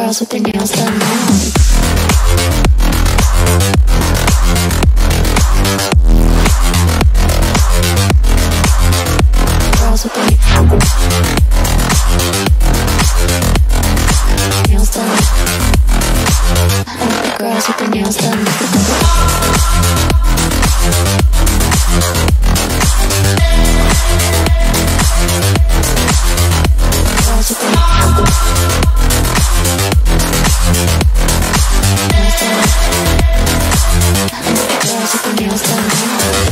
girls with their nails done now. Girls with their nails done. I like the girls with their nails done. Girls with their nails done. I like the girls with their nails done now.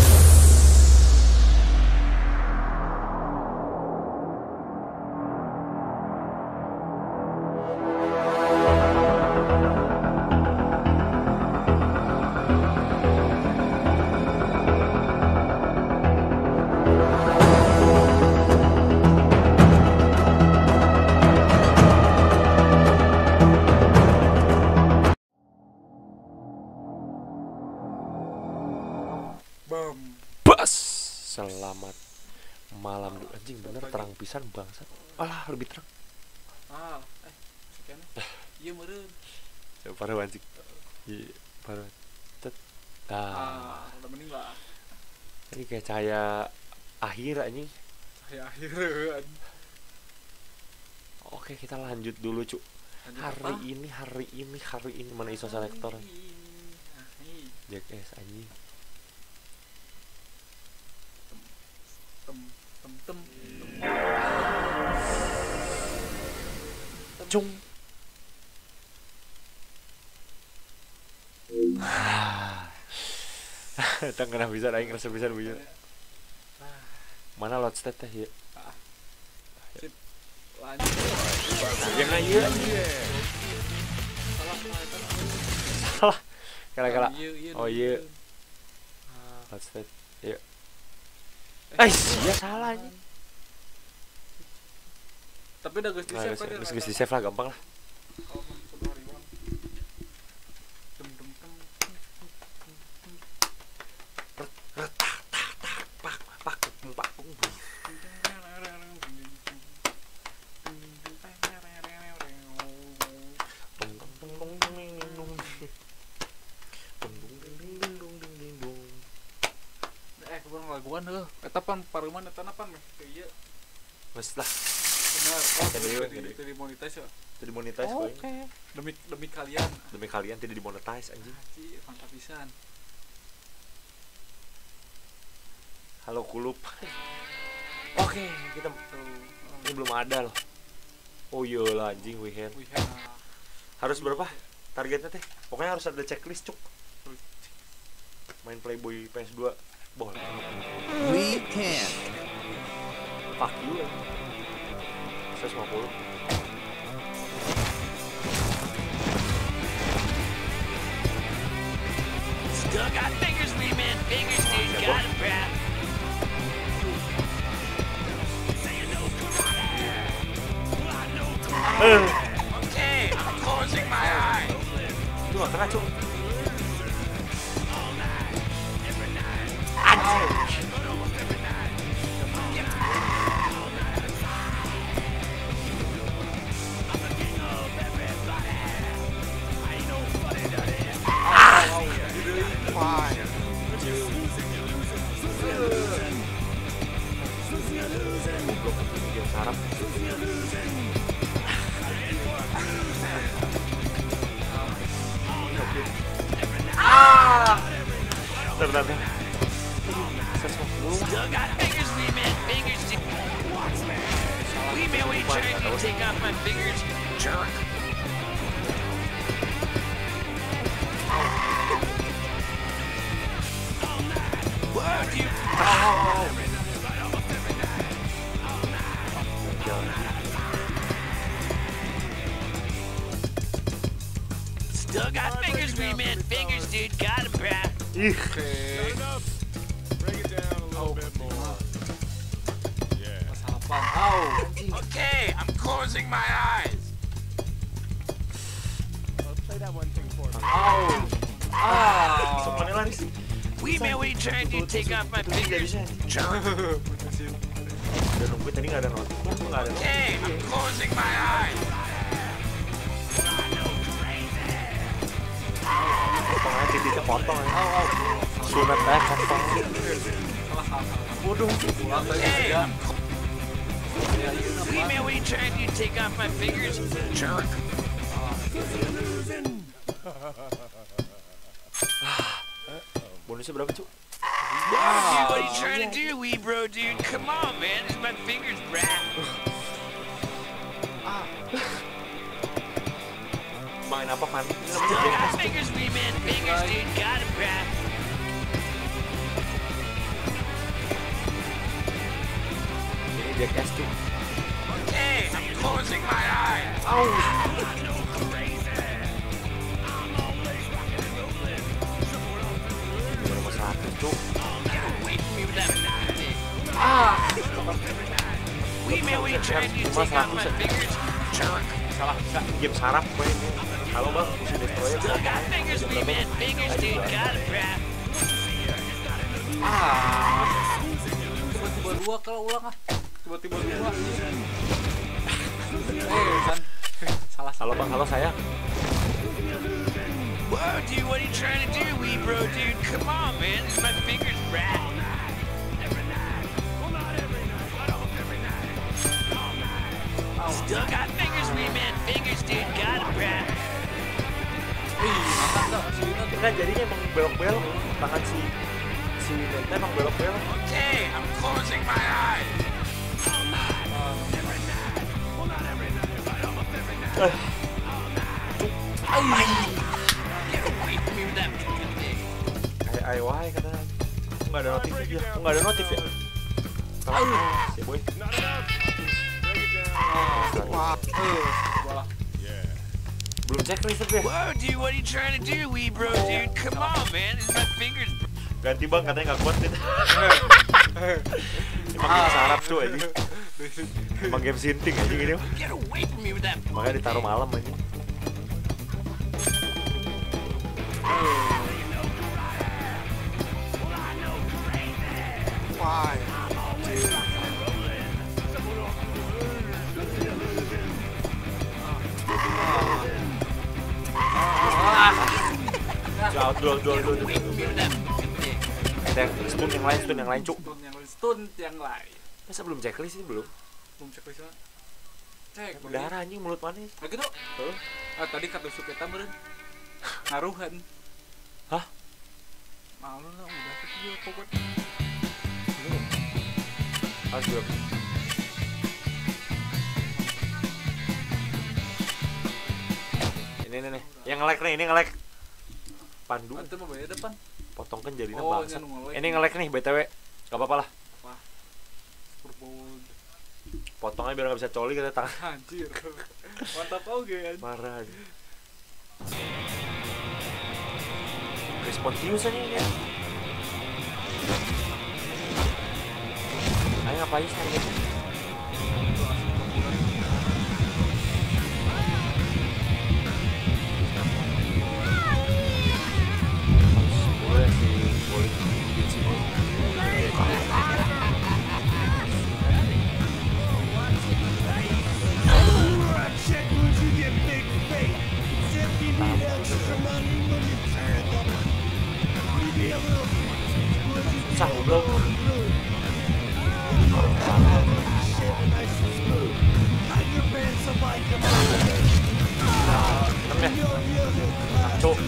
Bas, selamat malam anjing bener terang pisan bangsat. Alah lebih terang. Sekian. Iya meureun. Ya parah anjing. Iya parah. Tet. Udah mending lah. Ini kayak cahaya akhir anjing. Cahaya akhiran. Oke kita lanjut dulu cu. Hari ini mana iso selektor? Jackass anjing. Cung. Tak kena bisa aing rasa bisa bujur. Mana lot state teh ya? Sip. Lanjut. Yang ieu. Salah. Kala-kala. Oh iya. Lot state. Yuk. Iya salah nih. Tapi udah geus di-save kan? Geus di-save lah gampang lah. Kurang laguan heuh. Eta pan pareman eta napan meh? Teu ieu. Wes lah. Benar. Teu dimonetize ya. Teu dimonetize poin. Oke. Demi kalian. Demi kalian tidak dimonetize anjing. Anjing, mantap pisan. Halo kulup. Oke, kita ini belum ada loh. Oh iya lah anjing weekend. Harus berapa? Targetnya teh? Pokoknya harus ada checklist cuk. Main Playboy PS2 boleh. Weekend. Fuck you. 150. Still got fingers, we man. Fingers, dude. Got it, bruh. Okay, I'm closing my eyes. Itu gak kena cuk. Sarap. Ternyata. Still got fingers, we man. Fingers, dude. We man, what are you trying to take off my fingers, jerk? What do you? Still got fingers, we man. Fingers, dude. Got it, bruh. Ih. Okay, I'm closing my eyes. Semuanya lari sih. We man, what are you trying to do? Take off my fingers, jerk. Udah nungguin tadi nggak ada notif, nggak ada. Okay, I'm closing my eyes. potong aja titiknya potong aja. Sunat aja potong. Waduh, pulang tadi aja. We man, what are you trying to do? Take off my fingers? Jerk. Bonusnya berapa, Cuk? Dude, what are you trying to do, wee bro, dude? Come on, man. This is my fingers, brah. Main apa pan? Ini Still namanya got Jackass. fingers, wee man. Fingers, dude. Got it, brah. Ini Jackass tuh. Hey, I'm closing my eyes. Gimana nomor 1, Cuk? Get away from me with that dick. Wee man, what are you trying to do? Take off my fingers? Jerk. Salah, game sarap gue ini. Halo bang, isi destroyer. Still got fingers, wee man. Fingers, dude. Got it, brah. Tiba-tiba dua kalau ulang ah. Tiba-tiba dua. Kan. Salah. Halo bang, halo sayang. Whoa, dude, what are you trying to do, wee bro, dude? Come on, man. This is my fingers, brah. Still got fingers, wee man. Fingers, dude. Got it, brah. Kan jadinya emang belok-belok. Tangan si Nenta emang belok-belok. Okay, I'm closing my eyes. Get away from me with that fucking dick. Ayo wahai katanya. Kok nggak ada notif ya? Kok nggak ada notif ya? Salah si boy. Belum checklist tapi ya. Whoa, dude, what are you trying to do, wee bro, dude? Come on, man. This is my fingers, bro. Ganti bang, katanya nggak kuat nih. Emang game sarap tuh aja. Emang game sinting aja gini. Get away from me with that. Makanya ditaruh malam aja. Jual. Get away from me with that fucking dick. Stun yang lain cuk. Stun yang lain. Masa belum checklist ini belum? Belum cek listnya. Cek. Berdarah anjing mulut manis. Nah gitu. Tadi kata Suketa meureun. Ngaruhan. Hah? Malu lah udah kecil pokok. Harus berapa? Ini nih. Yang nge-lag nih, ini nge-lag. Pandu. Itu mah beda depan. Potongkan jadinya Oh, bangsa. ini nge-lag. Ini nge-lag nih BTW. Gak apa-apa lah. Berbau. Potongnya biar gak bisa coli kata tangan. Anjir. Mantap oge kan. Parah. Responsius aja ini. Ayo ngapain sekarang? Boleh sih, boleh di sini. Susah goblok. Cuk.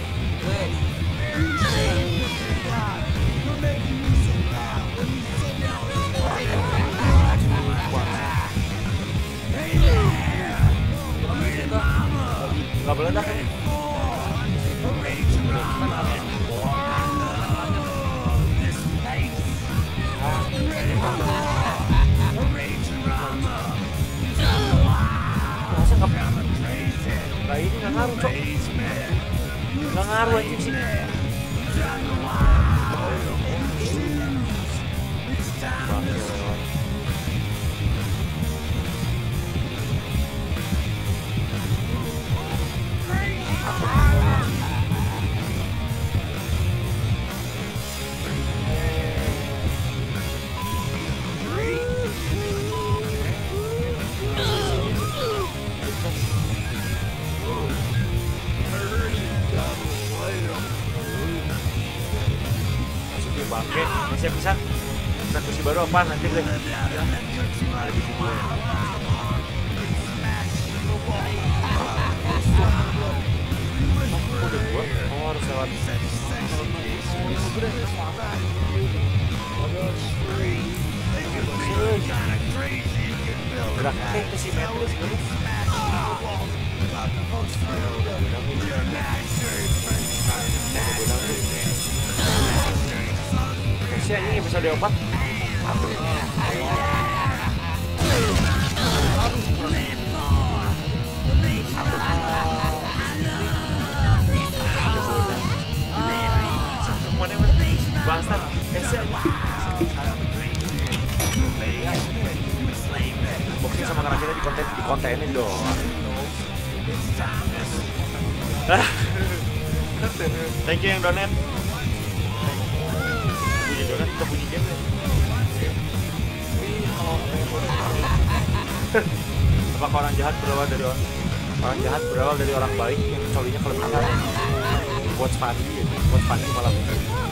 Gak boleh dah. Masa gak ini gak ngaruh cok. Gak ngaruh anjing sih. Siap bisa. Eksekusi baru apaan nanti deh. Udah gua, harus lewat. Gerak ke simetris terus. Kayaknya ini episode 4. Bastard, boxing sama karakternya di kontenin dong. Thank you yang donate. Bunyi donate atau bunyi game? Apakah orang jahat berawal dari orang baik yang colinya kelebihan? Watch Fanny malam ini.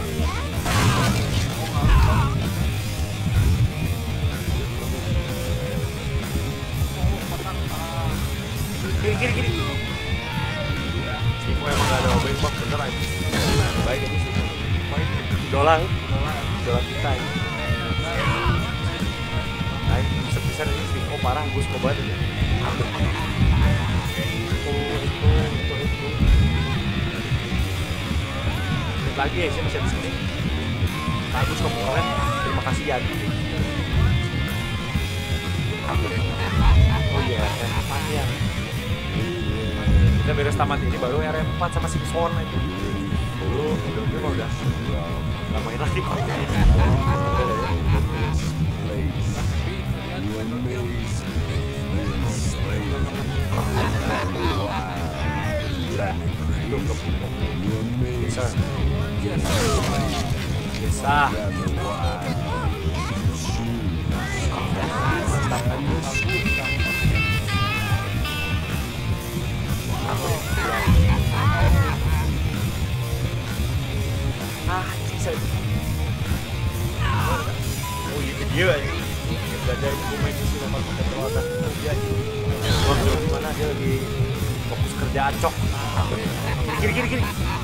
Gini. Simo emang gak ada mobil box bener aja. Baik ini sih. Dolar kita ini. Nah, sebesar ini Simo parah, Gus Kobar ini. Itu. Lagi ya, saya masih di sini. Bagus kamu keren. Terima kasih Yadi. Oh iya, R4 ya. Kita beres tamat ini baru R4 sama Simpson aja. Udah nggak main lagi. Biasa. Oh iya dia aja. Belajar dokumen sih nomor keterlatan dia. Wah, gimana dia lagi fokus kerja acok. Kiri.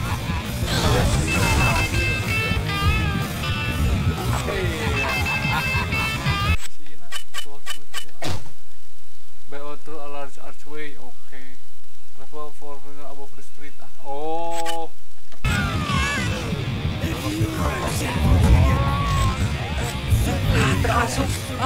BO through a large archway, okay. Travel for above the street. Oh. Terasup.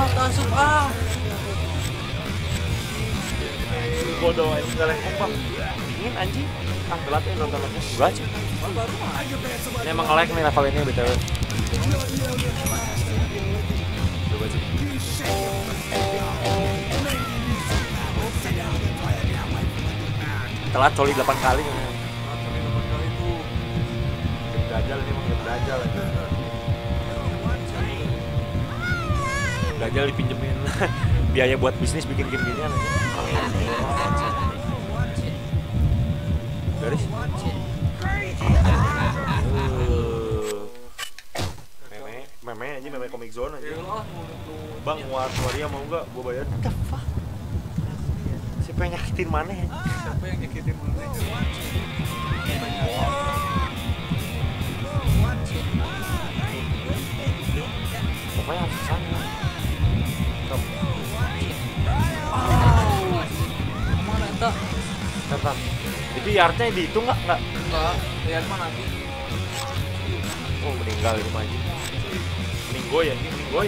Bodoh aja nggak kompak. Dingin anjing. Telat ya nonton lagi. Gua aja. Ini emang nge-lag nih level ini BTW. Coba aja. Telat coli 8 kali. Dajal ini emang dajal aja. Dajal dipinjemin biaya buat bisnis bikin gini-ginian aja. Garis. Meme Comic Zone aja. Bang, waria mau nggak? Gue bayar. What the fuck? Siapa yang nyakitin mana ya? Pokoknya harus kesana. Mana entah? Tetap. Itu yardnya dihitung nggak? Nggak. Lihat mana nanti. Oh, meninggal itu aja. Meninggoy ya, meninggoy.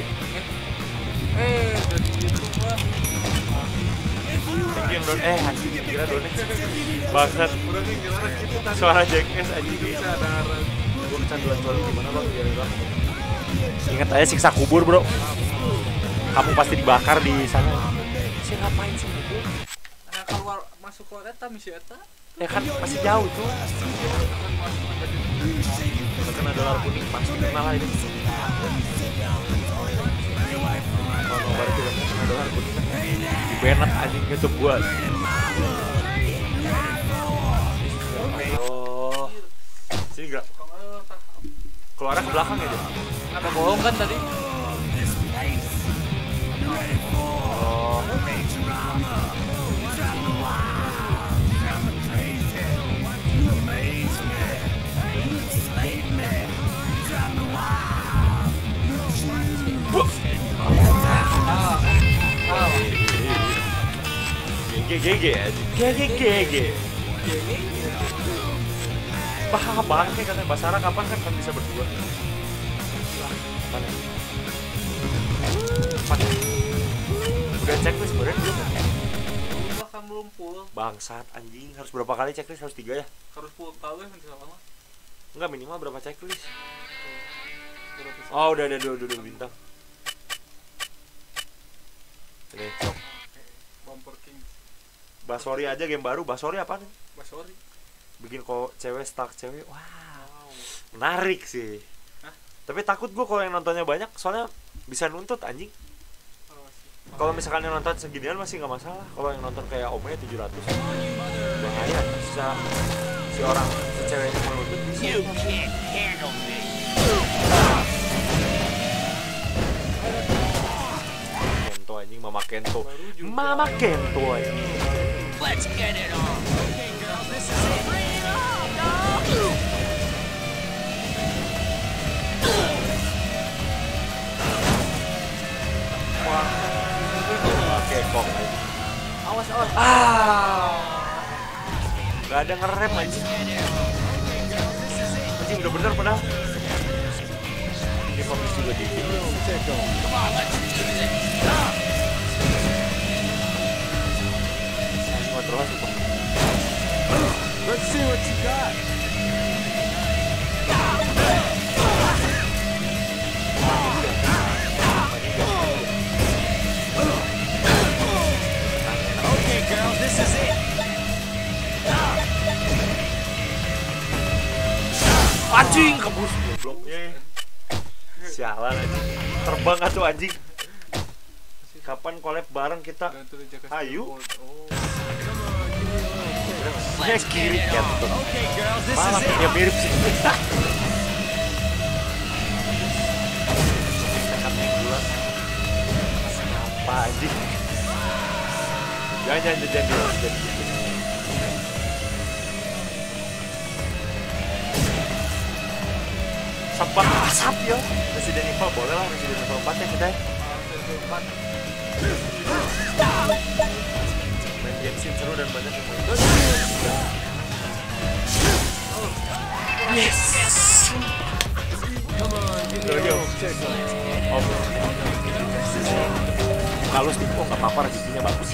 Jadi gitu Bang. Thank you yang don. Anjing kira donnya. Bangsat. Suara Jackass anjing. Gue kecanduan suara gimana Bang? Biarin. Ingat aja siksa kubur, Bro. Kamu pasti dibakar di sana. Saya ngapain sih itu? Nah, keluar masuk keluar eta misi eta. Ya kan masih jauh tuh. Kena dolar kuning pasti kenal lah ini. Kalau baru kita kena dolar kuning di Bennett anjing YouTube gua. Oh, sini gerak. Keluarnya ke belakang ya dia. Ada bolong kan tadi? Oh. GG bangke katanya Basara kapan kan bisa berdua. Kapan ya? Udah checklist sebenernya belum? Bahkan belum full. Bangsat anjing, harus berapa kali checklist? Harus 3 ya? Harus full kali nanti lama. Enggak, minimal berapa checklist? Berapa sih? Oh udah ada 2 bintang. Ini cok. Bumper King. Basori aja game baru. Basori apaan? Basori. Bikin kok cewek stuck cewek. Wow. Wow. Menarik sih. Hah? Tapi takut gue kalau yang nontonnya banyak, soalnya bisa nuntut anjing. Oh, sih. Kalau misalkan yang nonton seginian masih nggak masalah. Kalau yang nonton kayak OP-nya 700 bahaya. Bisa si orang si ceweknya mau nuntut bisa. You can't handle me. Kento anjing, Mama Kento. Baru juga. Mama Kento anjing. Let's get it on. Okay, girls, this is it. Bring it on, dog. Oke, kok anjing. Awas. Gak ada ngerem anjing. Anjing udah bener padahal. Ini fokus juga di Come on, let's do this. anjing terus itu. Let's see what you got. Okay, girls, this is it. Anjing kebus gobloknya. Sialan anjing. Terbang atuh anjing. Kapan collab bareng kita? Dan tuh Jaka Ayo. Skateboard. Oh. Let's kiri it kan on. tuh. Okay, girls, this Malah is it. ya mirip sih. Tekadnya yang bulat. Apa anjing? Jangan. Sempat asap ya. Resident Evil boleh lah, Resident Evil 4 ya kita. Main Genshin seru dan banyak yang main. Yes. Kalau Stipo nggak apa-apa, rezekinya bagus.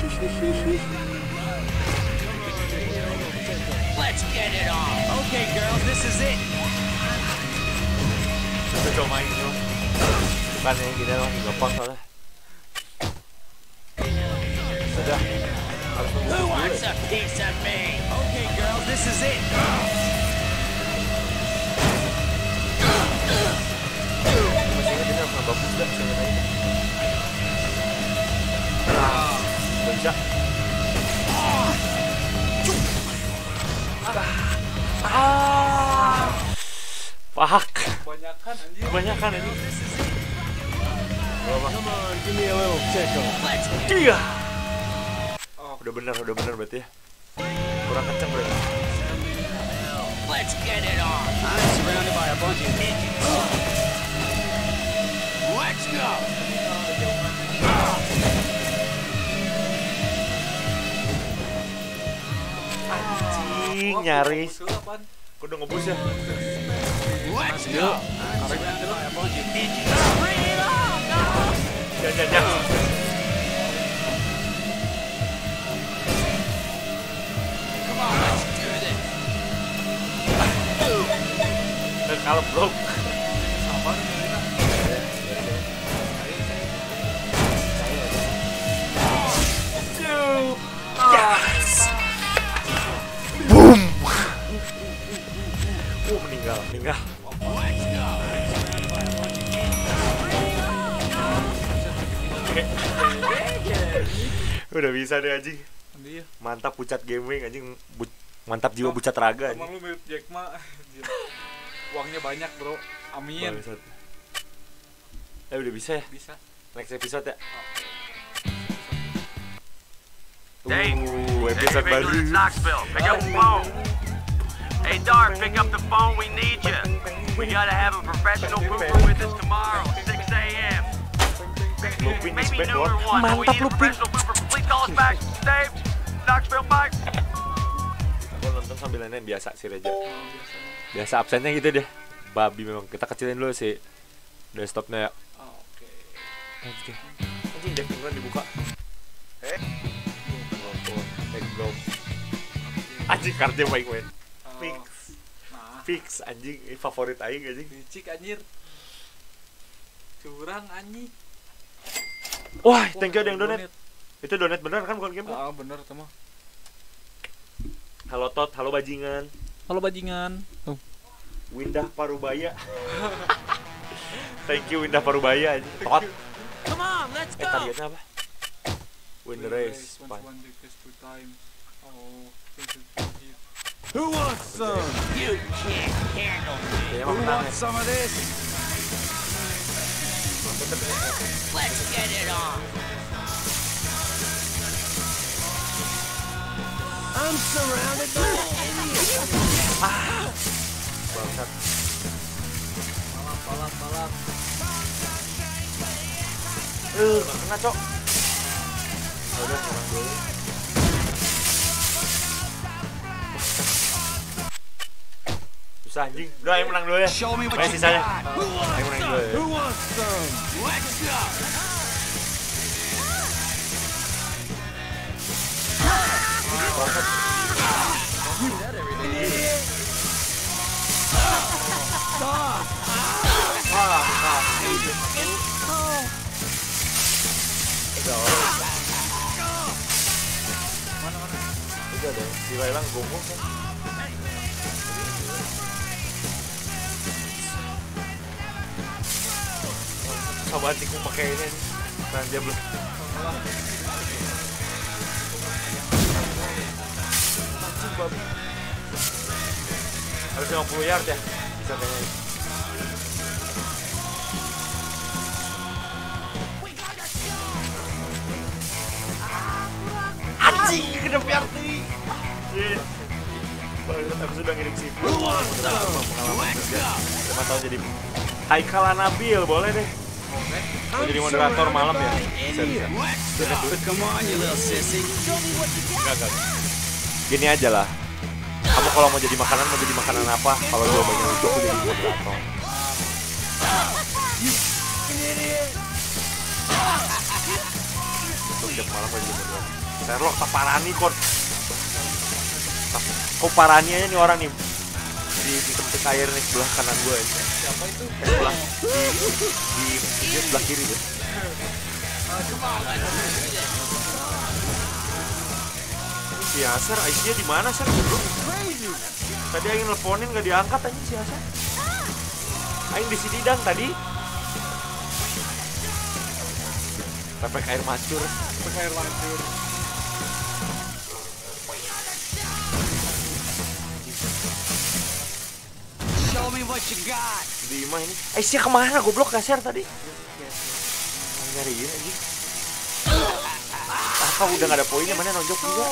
Let's get it on. Okay, girls, this is it. Kita coba main dong. Bukan yang gini loh, gampang soalnya. Sudah. Harus nunggu Who dulu wants ya. a piece of me? Okay, girls, this is it. Masih ingat ini harus nambah push dah, saya ingat aja. Nggak bisa. Fuck. Kebanyakan anjir. Kebanyakan ini. Berapa? Come on, give me a little tickle. Let's Tiga. Oh, Udah bener berarti ya. Kurang kenceng berarti. let's get it on. I'm surrounded by a bunch of Ninjas. Let's go. Anjing, nyaris. Musuh apaan? Kok udah ngebus ya? Let's go. surrounded by a bunch of Ninjas. Bring it on, dog. Jangan. Come on, let's do this. Kalau bro. Apaan ini? Yes. Boom. Meninggal. Let's go. Udah bisa deh anjing. Dia. Mantap pucat gaming anjing. Mantap jiwa bucat raga Emang anjing. lu mirip Jack Ma. Anjir. Uangnya banyak, bro. Amin. Bangsat. Udah bisa ya? Bisa. Next episode ya? Dave, Episode baru. It's Knoxville. Pick up the phone. Hey, Dark, pick up the phone. We need you. We gotta have a professional pooper with us tomorrow, 6 a.m. Lupin is Maybe back, noon or Lord. 1, but we Mantap need a Lupin. professional pooper. Please call us back. Dave, Knoxville, bye. Gue nonton sambil nenek biasa sih Reja. Biasa absennya gitu deh. Babi memang. Kita kecilin dulu sih desktopnya ya. Oke. Anjing Dave England dibuka. Background. Anjing kartunya baik men. Fix. Nah, Fix anjing. Ini favorit aing anjing. licik anjir. Curang anjing. Wah, thank you ada yang donate. Itu donate bener kan bukan game? Ah, bener teman. Halo Tot, halo bajingan. Halo bajingan. Windah Parubaya. Thank you Windah Parubaya anjing. Tot. Come on, let's go. Targetnya apa? Win the race. Once one decrease 2 times. Oh, Who wants some? You can't handle me. Kayaknya Who mah menang ya. wants some of this? Let's get it on. I'm surrounded by Bangsat. balap. Gak kena cok. Udah menang dulu. Susah anjing. Udah yang menang dulu ya. Show me what Main you sisanya. got. Who wants Yang menang some? dulu ya. Who wants some? Let's go. Udah deh, si Lailang gomong kan. Coba tikung pakai ini. Nah dia belum. Anjing babi. Harus 50 yard ya. Bisa kayaknya. Anjing kena PRT. Banget aku sudah ngirim CV. Pengalaman kerja 5 tahun jadi Haikal Nabil, boleh deh. Mau jadi moderator malam ya? Bisa. Come on, you little sissy. Enggak. Gini aja lah. Kamu kalau mau jadi makanan apa? Kalau jawabannya lucu aku jadi moderator. Untuk tiap malam mau jadi moderator. Sherlock tak parani kok. Kok parani aja nih orang nih. Di tempat air nih sebelah kanan gue. Siapa itu? Sebelah di dia sebelah kiri deh. Si Aser, IC-nya di mana Ser? Tadi Aing nelponin nggak diangkat aja si Aser. Aing di sini dang tadi. Tepek air mancur. Pakai air lancur. Show me what you got. Di Ima ini. IC-nya kemana? Goblok Aser tadi. Nyariin aja. Apa udah nggak ada poinnya, mana nonjok juga.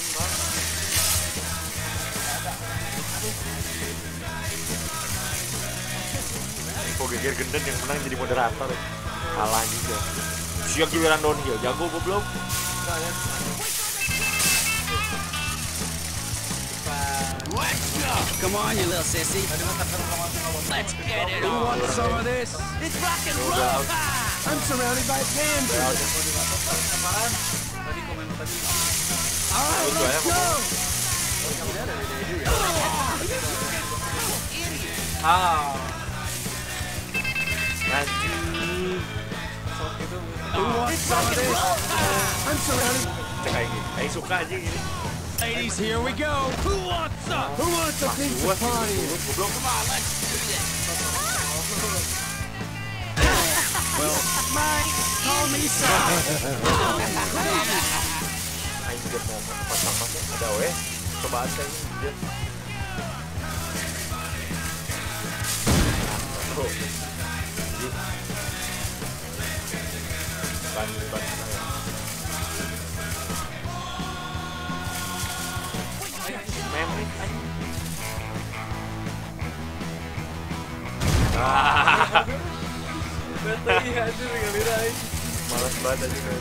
Kok geger gendeng yang menang jadi moderator. Kalah juga. Siap giliran downhill, jago goblok. Come on, you little sissy. Let's get it Who on. wants some of this? It's rock and roll time. I'm surrounded by pansies. Tadi komen tadi. All right, let's go. Ah, Anjing. sok itu. Who wants some of this? I'm surrounded. Cek kayak gini. Aing suka aja gini. Ladies, here we go. Who wants some? Who wants a piece Gua of pie? goblok. Well, mine. Call me some. Aing juga mau tempat sampahnya ada weh. Coba aja ini dia. Ban ya. Mem nih. Berarti aja ngelirai. Malas banget aja kan.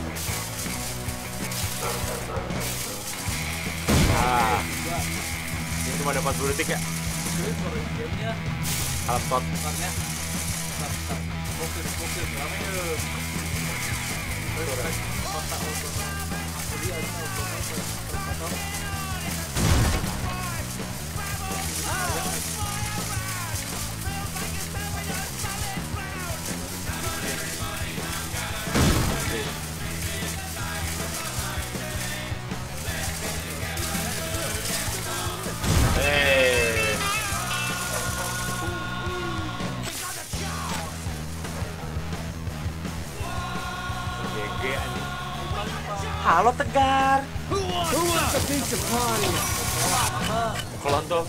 Ini cuma ada 40 detik ya. Gamenya Alam tot. karena fokus rame ya. Kontak auto. Jadi ada auto. Halo Tegar. Who wants a piece of pie? Kelontong.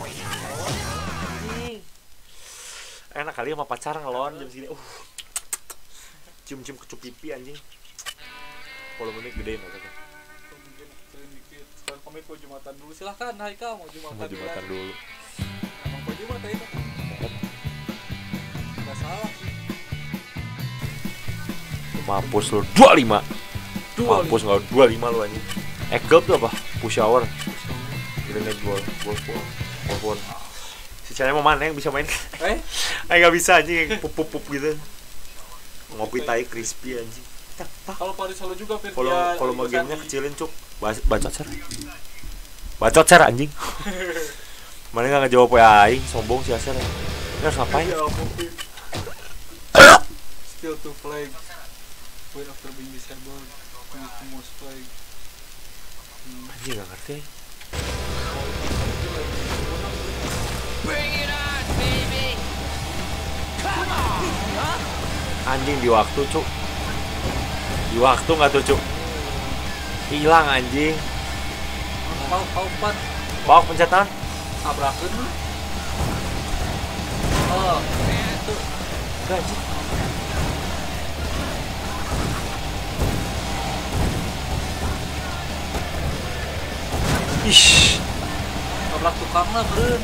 Enak kali sama pacar ngelon jam segini. Cium-cium kecup pipi anjing. Volumenya gedein maksudnya. Sekarang pamit mau Jumatan dulu. Silahkan Haikal mau Jumatan. Mau Jumatan dulu. Emang mau Jumatan itu? Gak salah sih. Mampus lu 25. Mampus enggak 25 lu anjing. Egg tuh apa? Push hour. Grenade ball. Si Cahaya mau mana yang bisa main? Nggak bisa anjing, pup gitu. Ngopi tai crispy anjing. Kalau Paris Solo juga Fir, Kalau mau gamenya kecilin cuk. Bacot ser anjing. Mana nggak ngejawab WA aing, sombong si Aser. Ini harus ngapain? Still to flag. When after being disabled, when the most flag. Anjing nggak ngerti. Bring it on, baby. Come on. Anjing di waktu cuk. Di waktu nggak tuh cuk. Hilang anjing. Bawa pencetan. Tabrakan. Oh, itu. Enggak anjing. Ish. Tabrak tukang lah beren.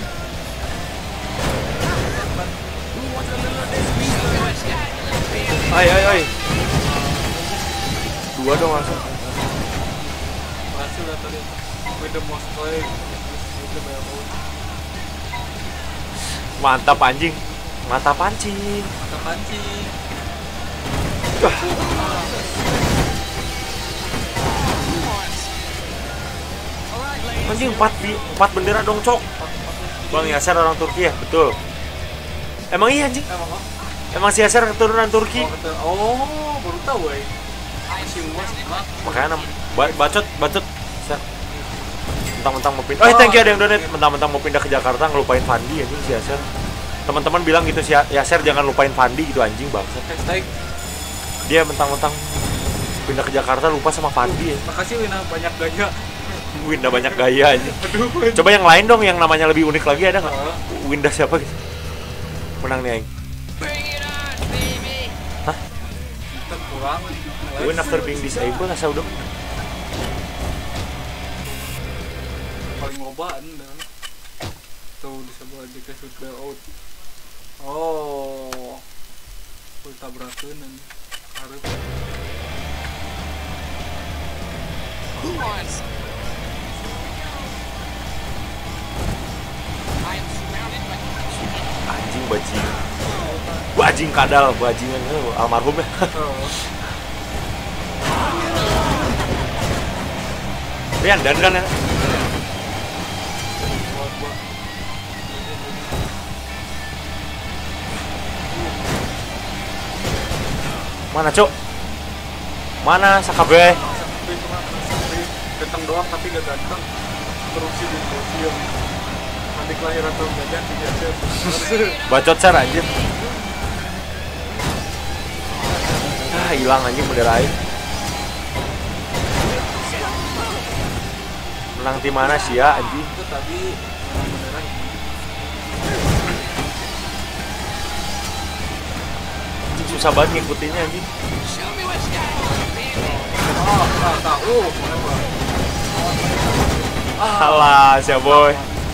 Ay. Dua dong langsung. Berhasil lah tadi. With the most flag. With the bellboat. Mantap anjing. Mata pancing. Mata pancing. Anjing 4 bendera dong cok. Bang Yasser orang Turki ya? Betul. Emang iya anjing? Emang si Yasser keturunan Turki? Oh, baru tahu ya. Masih luas. Makanya bacot. Mentang-mentang mau pindah. Oh, thank you ada yang donate. Mentang-mentang mau pindah ke Jakarta ngelupain Fandi anjing si Yasser. Teman-teman bilang gitu si Yasser jangan lupain Fandi gitu anjing bangsa. Dia mentang-mentang pindah ke Jakarta lupa sama Fandi ya. Makasih Wina banyak gaya. Winda banyak gaya aja. Coba yang lain dong yang namanya lebih unik lagi ada nggak? Winda siapa gitu? Menang nih aing. Hah? Kurang. Win after being disabled asa udah. Paling lobaan dan tuh disebut aja ke shoot bell out. Oh. Full tabrakan dan harus. Anjing bajing kadal bajingan almarhum ya. Rian dan kan ya. Mana cok? Mana Sakabe? Datang doang tapi gak datang. Korupsi di sosial. Nanti kelahiran tahun gajah biasa. Bacot ser anjir. Hilang anjing bendera aing. Menang tim mana sih ya anjing? Itu tadi menang bendera ini. susah banget ngikutinnya anjing. Tahu. Alah, siapa boy.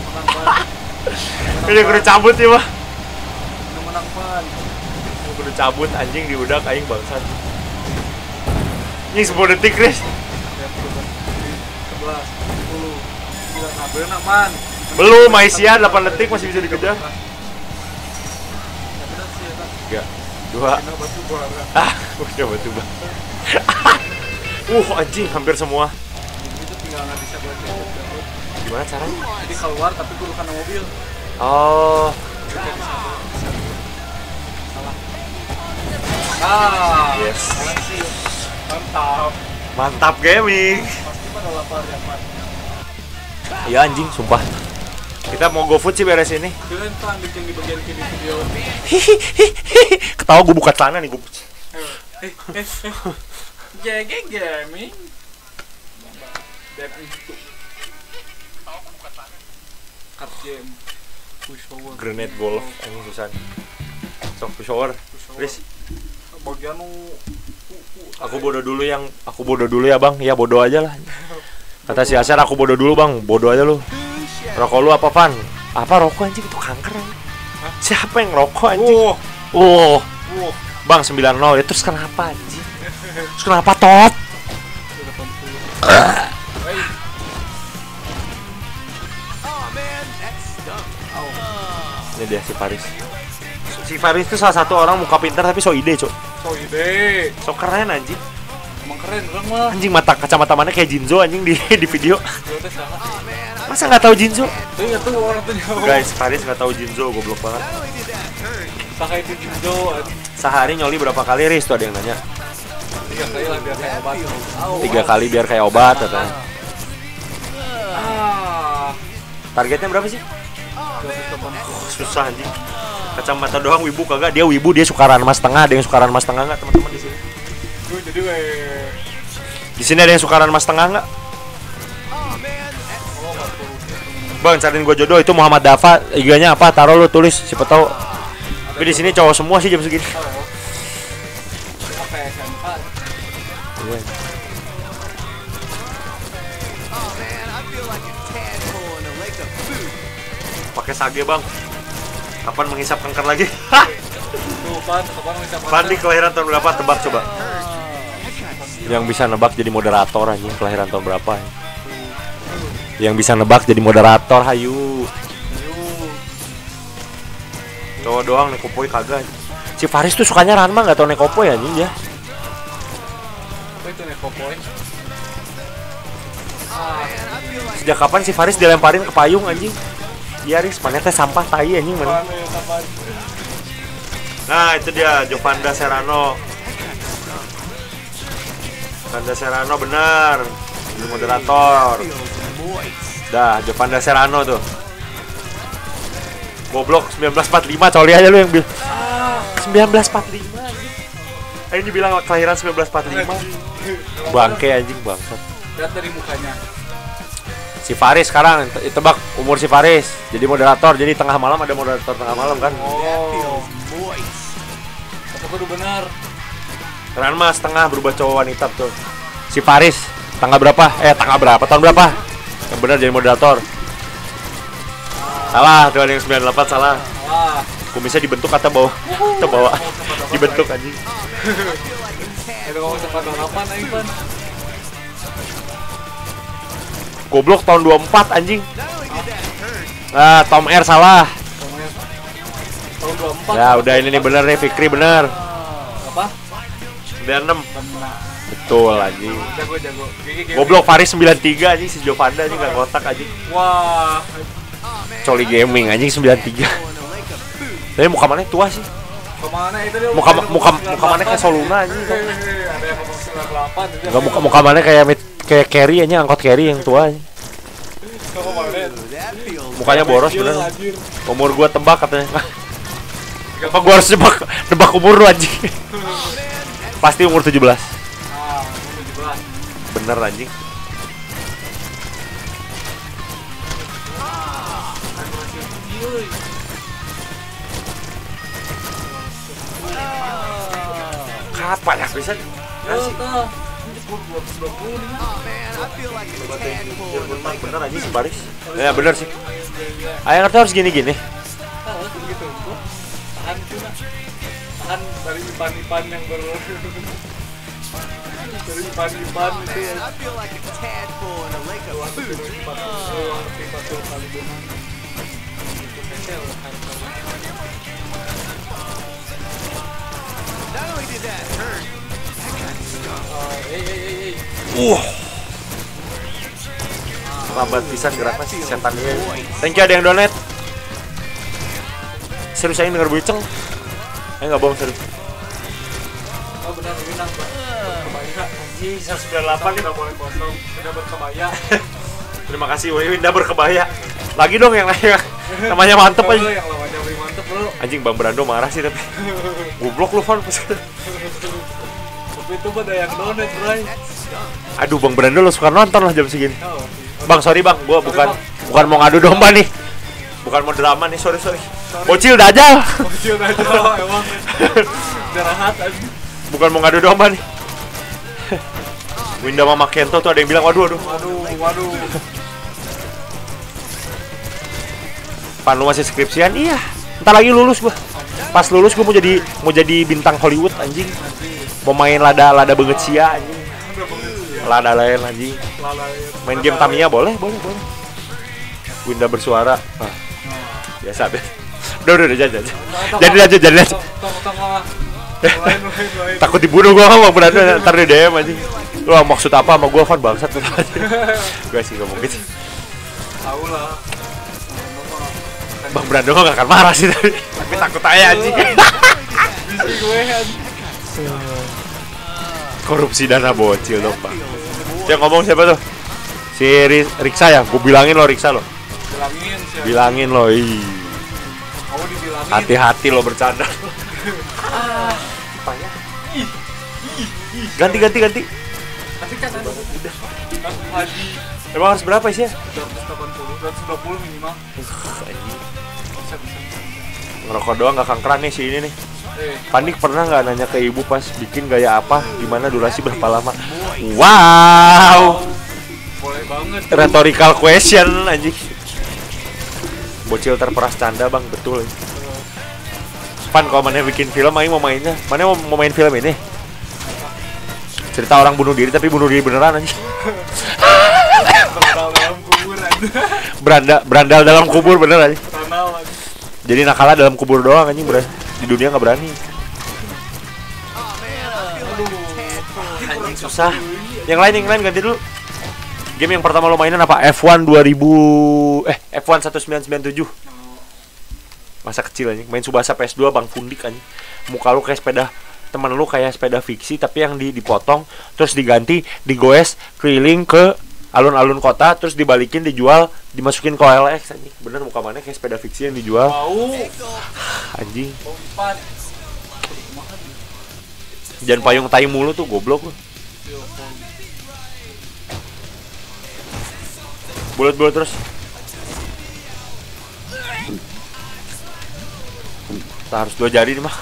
Ini kudu cabut ya, mah. Menang pan. Kudu cabut anjing di udak aing bangsat. Ini 10 detik, Chris. 11, 10, 9, bener man. Belum, Aisyah 8 detik masih bisa dikejar. 3, 2. Ah, udah batu bang. Anjing hampir semua. Itu tinggal nggak bisa buat jauh. Gimana caranya? Jadi keluar tapi kudu kena mobil. Oh, yes. Mantap. Mantap gaming. Pasti pada lapar ya man. Iya anjing, sumpah. Kita mau GoFood sih beres ini. Kalian pan bikin di bagian kiri video. Ketawa gue buka celana nih gue. Jege gaming. Dev itu. Card game. Push forward. Grenade golf, anjing susah. Sok push over. Chris, Bagian aku bodoh dulu ya bang. Ya bodoh aja lah. Kata si Asyar aku bodoh dulu bang. Bodoh aja lu. Rokok lu apa pan? Apa rokok anjing itu kanker anjing. Siapa yang rokok anjing? Bang 90 ya terus kenapa anjing? Terus kenapa tot? Ini dia si Faris. Si Faris itu salah satu orang muka pintar tapi so ide, cok. So ide. So keren anjing. Emang keren orang mah. Anjing kacamata mana kayak Jinzo anjing di video. Dia teh salah. Masa nggak tahu Jinzo? Tuh ya tuh orang tuh jauh. Guys, Faris nggak tahu Jinzo, goblok banget. Saka itu Jinjo. Sehari nyoli berapa kali Riz tuh ada yang nanya. 3 kali lah biar kayak obat. 3 kali biar kayak obat katanya. Targetnya berapa sih? 280. Susah anjing. Kacamata doang wibu kagak, dia wibu dia sukaran mas tengah, ada yang sukaran mas tengah nggak teman-teman di sini? Jadi Di sini ada yang sukaran mas tengah nggak? Bang, cariin gue jodoh itu Muhammad Dafa, IG-nya apa? Taruh lu tulis, siapa tahu. Tapi di sini cowok semua sih jam segini. Pakai SMK. Pakai sage bang. Kapan menghisap kanker lagi? Tuh pan, kapan bisa Pandi kelahiran tahun berapa? Tebak coba. Yang bisa nebak jadi moderator anjing, kelahiran tahun berapa ya? Yang bisa nebak jadi moderator, hayu. Cowok doang nekopoi kagak. Si Faris tuh sukanya Ranma nggak tau nekopoi anjing dia. Apa itu nekopoi? Sejak kapan si Faris dilemparin ke payung anjing? Iya Riz, mana teh sampah tai anjing mana? Nah itu dia Jovanda Serrano. Jovanda Serrano benar, jadi moderator. Dah Jovanda Serrano tuh. Goblok 1945 coli aja lu yang bilang 1945 anjing. Ini bilang kelahiran 1945. Bangke anjing bangsat. Lihat dari mukanya. Si Faris sekarang tebak umur si Faris. Jadi moderator, jadi tengah malam ada moderator tengah malam kan. Apa udah benar? Keren mas tengah berubah cowok wanita tuh. Si Faris tanggal berapa? Tanggal berapa? Tahun berapa? Yang benar jadi moderator. Salah, tuh ada yang 98 salah. Kumisnya dibentuk kata bawa. Atau bawa. Dibentuk anjing. Ada ngomong sempat apa nih pan? Goblok tahun 24 anjing. Nah, Tom R salah. Tahun 24. Ya udah ini nih bener nih, Fikri bener. Apa? 96. Betul anjing. Jago. Goblok Faris 93 anjing, si Jovanda anjing gak kotak anjing. Wah. Coli gaming anjing 93. Tapi muka mana tua sih? Kemana itu dia? Muka mana kayak Soluna anjing. Ada yang ngomong 98. Enggak muka mana kayak Carry anjing, angkot Carry yang tua anjing. Mukanya boros bener. Umur gua tebak katanya. Apa gua harus nebak umur lu anjing? Pasti umur 17. Umur 17. Bener anjing. Apa ya bisa? Nasi. Tuh. 20 nih. Bener aja si Paris. Ya bener sih. Ayah ngerti harus gini-gini. Gitu. Tahan itu nak. Tahan dari ipan-ipan yang dari ipan-ipan itu ya. Lambat pisan geraknya sih setan ini. Thank you ada yang donate. Serius saya denger buceng. Nggak bohong serius. Oh benar ini nang kebaya. Anjing 198 nih. Udah boleh kosong. Udah berkebaya. Terima kasih Winda berkebaya. Lagi dong yang lain. Namanya mantep aja. Yang lawannya lebih mantep bro. Anjing Bang Brando marah sih tapi. Goblok lu Van. Tapi itu ada yang donate bro. Aduh Bang Brando lu suka nonton lah jam segini. Oh. Bang sorry Bang, gua bukan mau ngadu domba nih. Bukan mau drama nih, sorry. Bocil dajal. Bocil aja emang. Jarahat aja. Bukan mau ngadu domba nih. Winda sama Kento tuh ada yang bilang waduh. Waduh. Pan lu masih skripsian? Iya. Entar lagi lulus gua. Pas lulus gua mau jadi bintang Hollywood anjing. Mau main lada banget sia anjing. Lada lain anjing. Main game Tamiya boleh. Winda bersuara. Biasa. Udah jangan. Jadi lanjut. Takut dibunuh gua sama berani ntar di DM anjing. Lu maksud apa sama gua Van bangsat tuh. Gua sih ngomong gitu. Tahu lah. Bang Brando gak akan marah sih tapi takut aja anjing. Bisi gue Korupsi dana bocil dong Pak. Yang ngomong siapa tuh? Si Riksa ya? Gue bilangin lo Riksa lo. Bilangin lo. Kamu dibilangin. Hati-hati lo bercanda. Ganti. Tapi kan ada udah. Haji. Emang harus berapa sih ya? 120 minimal. Ngerokok doang gak kankeran nih si ini nih. Panik pernah nggak nanya ke ibu pas bikin gaya apa, gimana durasi berapa lama? Wow. Boleh banget. Rhetorical question anjing. Bocil terperas canda bang, betul. Pan kalau mana bikin film, Aing mau mainnya. Mana mau main film ini? Cerita orang bunuh diri tapi bunuh diri beneran anjing. Dalam kubur aja. Berandal dalam kubur bener aja. Tanah. Jadi nakala dalam kubur doang anjing, di dunia nggak berani. Anjing susah. Yang lain ganti dulu. Game yang pertama lo mainin apa? F1 1997. Masa kecil anjing. Main Tsubasa PS2 Bang Fundik anjing. Muka lu kayak sepeda, teman lu kayak sepeda fiksi tapi yang dipotong terus diganti, digoes keliling ke alun-alun kota, terus dibalikin, dijual, dimasukin ke OLX anjing. Bener muka mana kayak sepeda fiksi yang dijual. Anjing. Jangan payung tai mulu tuh goblok lu. Bulat-bulat terus. Kita harus 2 jari nih mah.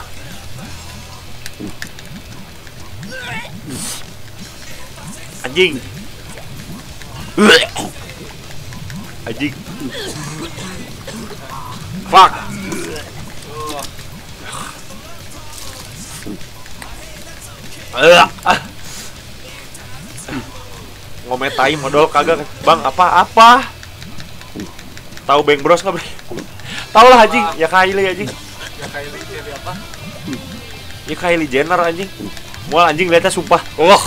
Anjing. Anjing. Fuck. Ngometai modal kagak bang apa tahu Bang Bros nggak bro? Tahu lah anjing ya Kylie anjing. Ya Kylie jadi apa? Ya Kylie Jenner anjing. Mual anjing lihatnya sumpah.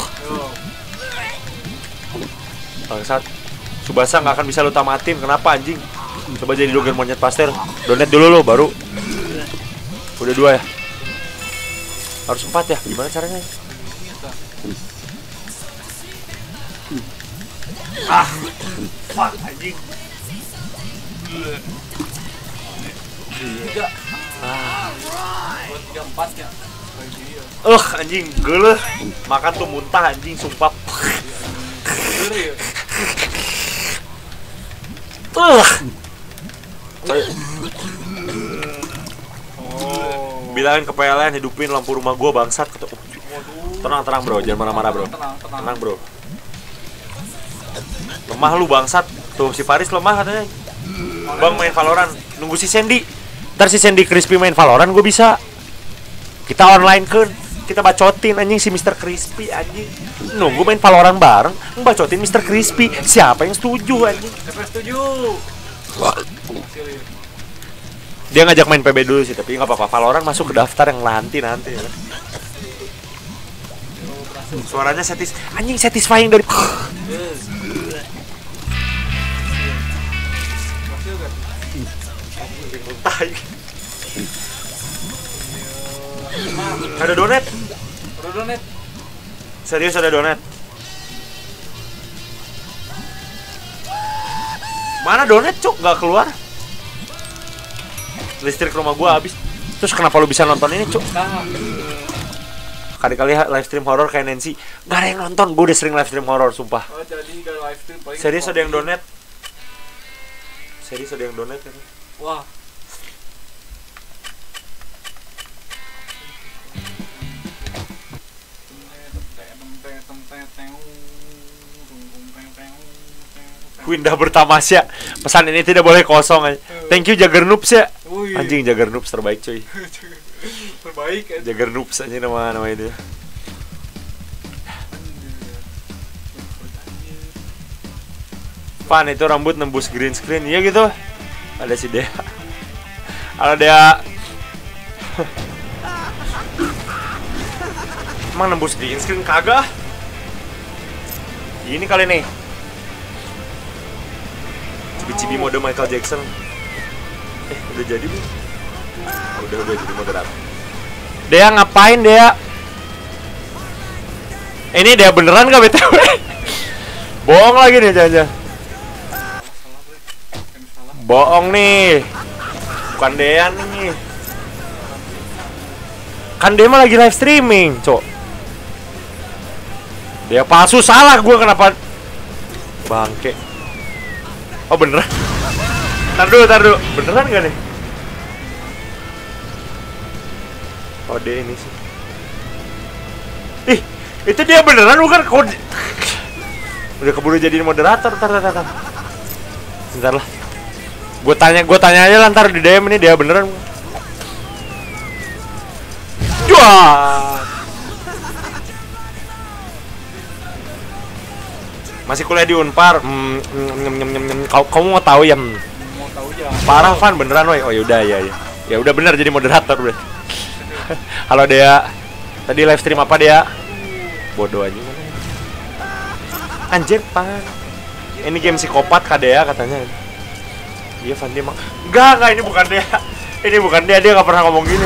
Bangsat. Tsubasa nggak akan bisa lu tamatin. Kenapa anjing? Coba jadi dogen monyet pastel. Donate dulu lo baru. Udah 2 ya. Harus 4 ya. Gimana caranya? Fuck anjing. 3. 4 ya. Anjing geuleuh. Makan tuh muntah anjing sumpah. Bilangin ke PLN hidupin lampu rumah gua bangsat kata. Waduh. Tenang bro, jangan marah-marah bro. Tenang. Tenang bro. Lemah lu bangsat. Tuh si Faris lemah katanya. Bang main Valorant, nunggu si Sandy. Ntar si Sandy Crispy main Valorant gue bisa. Kita online kan, kita bacotin anjing si Mr. Crispy anjing. Nunggu main Valorant bareng, bacotin Mr. Crispy. Siapa yang setuju anjing? Siapa setuju? Dia ngajak main PB dulu sih, tapi nggak apa-apa. Valorant masuk ke daftar yang nanti ya. Suaranya anjing satisfying dari. Ada donat. Serius ada donat. Mana donat cuk? Gak keluar. Listrik rumah gua habis. Terus kenapa lu bisa nonton ini cuk? Kali-kali live stream horor kayak Nancy. Gak ada yang nonton. Gua udah sering live stream horor sumpah. Oh, jadi gak live stream paling. Serius ada yang donat. Kan? Wah. Windah bertamasya. Pesan ini tidak boleh kosong. Thank you Jagger Noobs ya. Anjing Jagger Noobs terbaik cuy. Terbaik ya. Jagger Noobs aja nama itu. Pan itu rambut nembus green screen. Iya gitu. Ada si Dea. Halo Dea. Emang nembus green screen kagak? Ini kali nih. Cibi-cibi mode Michael Jackson. Udah jadi belum? Udah jadi moderator. Dea ngapain Dea? Ini Dea beneran gak BTW? Bohong lagi nih jangan-jangan. Bohong nih. Bukan Dea nih. Kan Dea mah lagi live streaming, cok. Dea palsu, salah gua kenapa? Bangke. Oh beneran? Tar dulu. Beneran gak nih? Oh dia ini sih. Ih, itu dia beneran bukan? Kode. Udah keburu jadiin moderator. Tar. Bentar lah. Gue tanya aja lah ntar di DM ini dia beneran. Wah. Masih kuliah di Unpar. Kamu mau tahu ya? Mau tahu ya. Parah Van beneran woy. Oh yaudah ya. Ya udah bener jadi moderator udah. Halo Dea. Tadi live stream apa Dea? Bodoh aja mana. Anjir Pan. Ini game psikopat Kak Dea katanya. Iya Van dia mah. Enggak ini bukan Dea. Ini bukan dia gak pernah ngomong gini.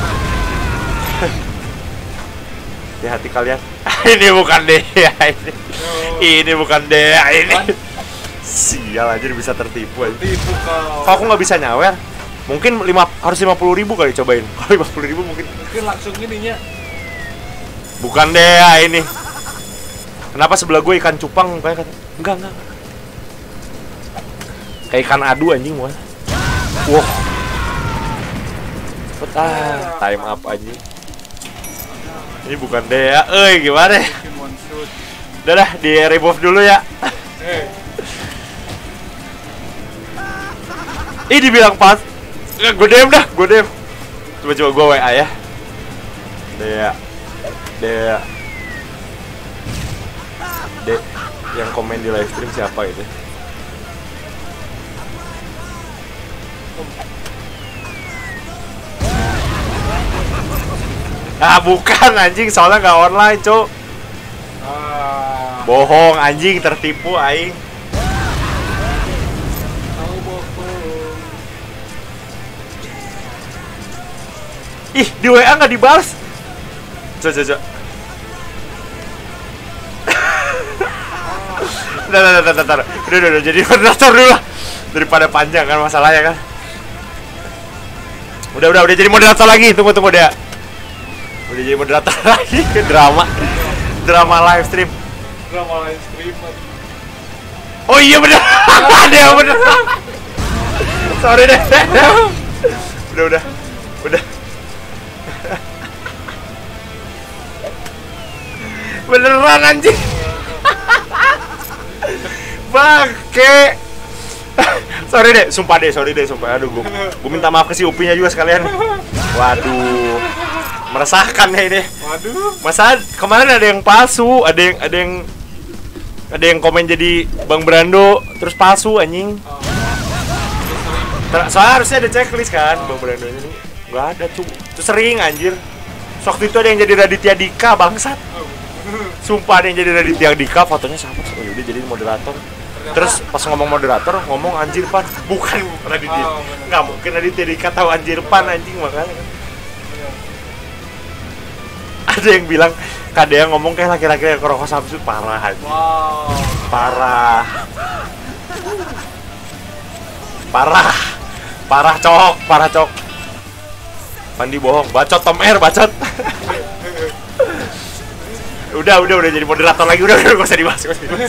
Di hati kalian. Ini bukan Dea ini. Ini bukan Dea ini. Sial aja bisa tertipu aja. Kok aku nggak bisa nyawer? Mungkin harus 50.000 kali cobain. Kalau 50.000 mungkin langsung ininya. Bukan Dea ini. Kenapa sebelah gue ikan cupang kayak enggak. Kayak ikan adu anjing muah. Wow. Cepet time up anjing. Ini bukan Dea. Gimana? Udah dah, di remove dulu ya. Ih dibilang pas. Gue DM dah, gue DM. Coba gue WA ya. Dea. Yang komen di live stream siapa itu? Bukan anjing, soalnya nggak online, cuk. Bohong anjing, tertipu aing. Ih, di WA nggak dibalas. Coba. Udah, jadi moderator dulu lah. Daripada panjang kan masalahnya kan. Udah jadi moderator lagi, tunggu dia. Udah jadi moderator lagi ke drama live stream. Oh iya bener. Dia bener. Sorry deh. Udah. Beneran anjing. Bangke. Sorry deh, sumpah. Aduh, gua minta maaf ke si Upinya juga sekalian. Waduh. Meresahkan ya ini. Waduh. Masa kemarin ada yang palsu, ada yang komen jadi Bang Brando terus palsu anjing. Soalnya harusnya ada checklist kan, Bang Brando ini nggak ada cu. Itu sering anjir. Waktu itu ada yang jadi Raditya Dika bangsat. Sumpah ada yang jadi Raditya Dika, fotonya sama. Oh yaudah jadi moderator. Terus pas ngomong moderator ngomong anjir pan, bukan Raditya. Nggak mungkin Raditya Dika tahu anjir pan anjing makanya. Ada yang bilang, ada yang ngomong kayak laki-laki yang ngerokok Samsung parah anjing. Wow. Parah cok. Pandi bohong, bacot Tom R, bacot. udah jadi moderator lagi, udah gak usah dibahas.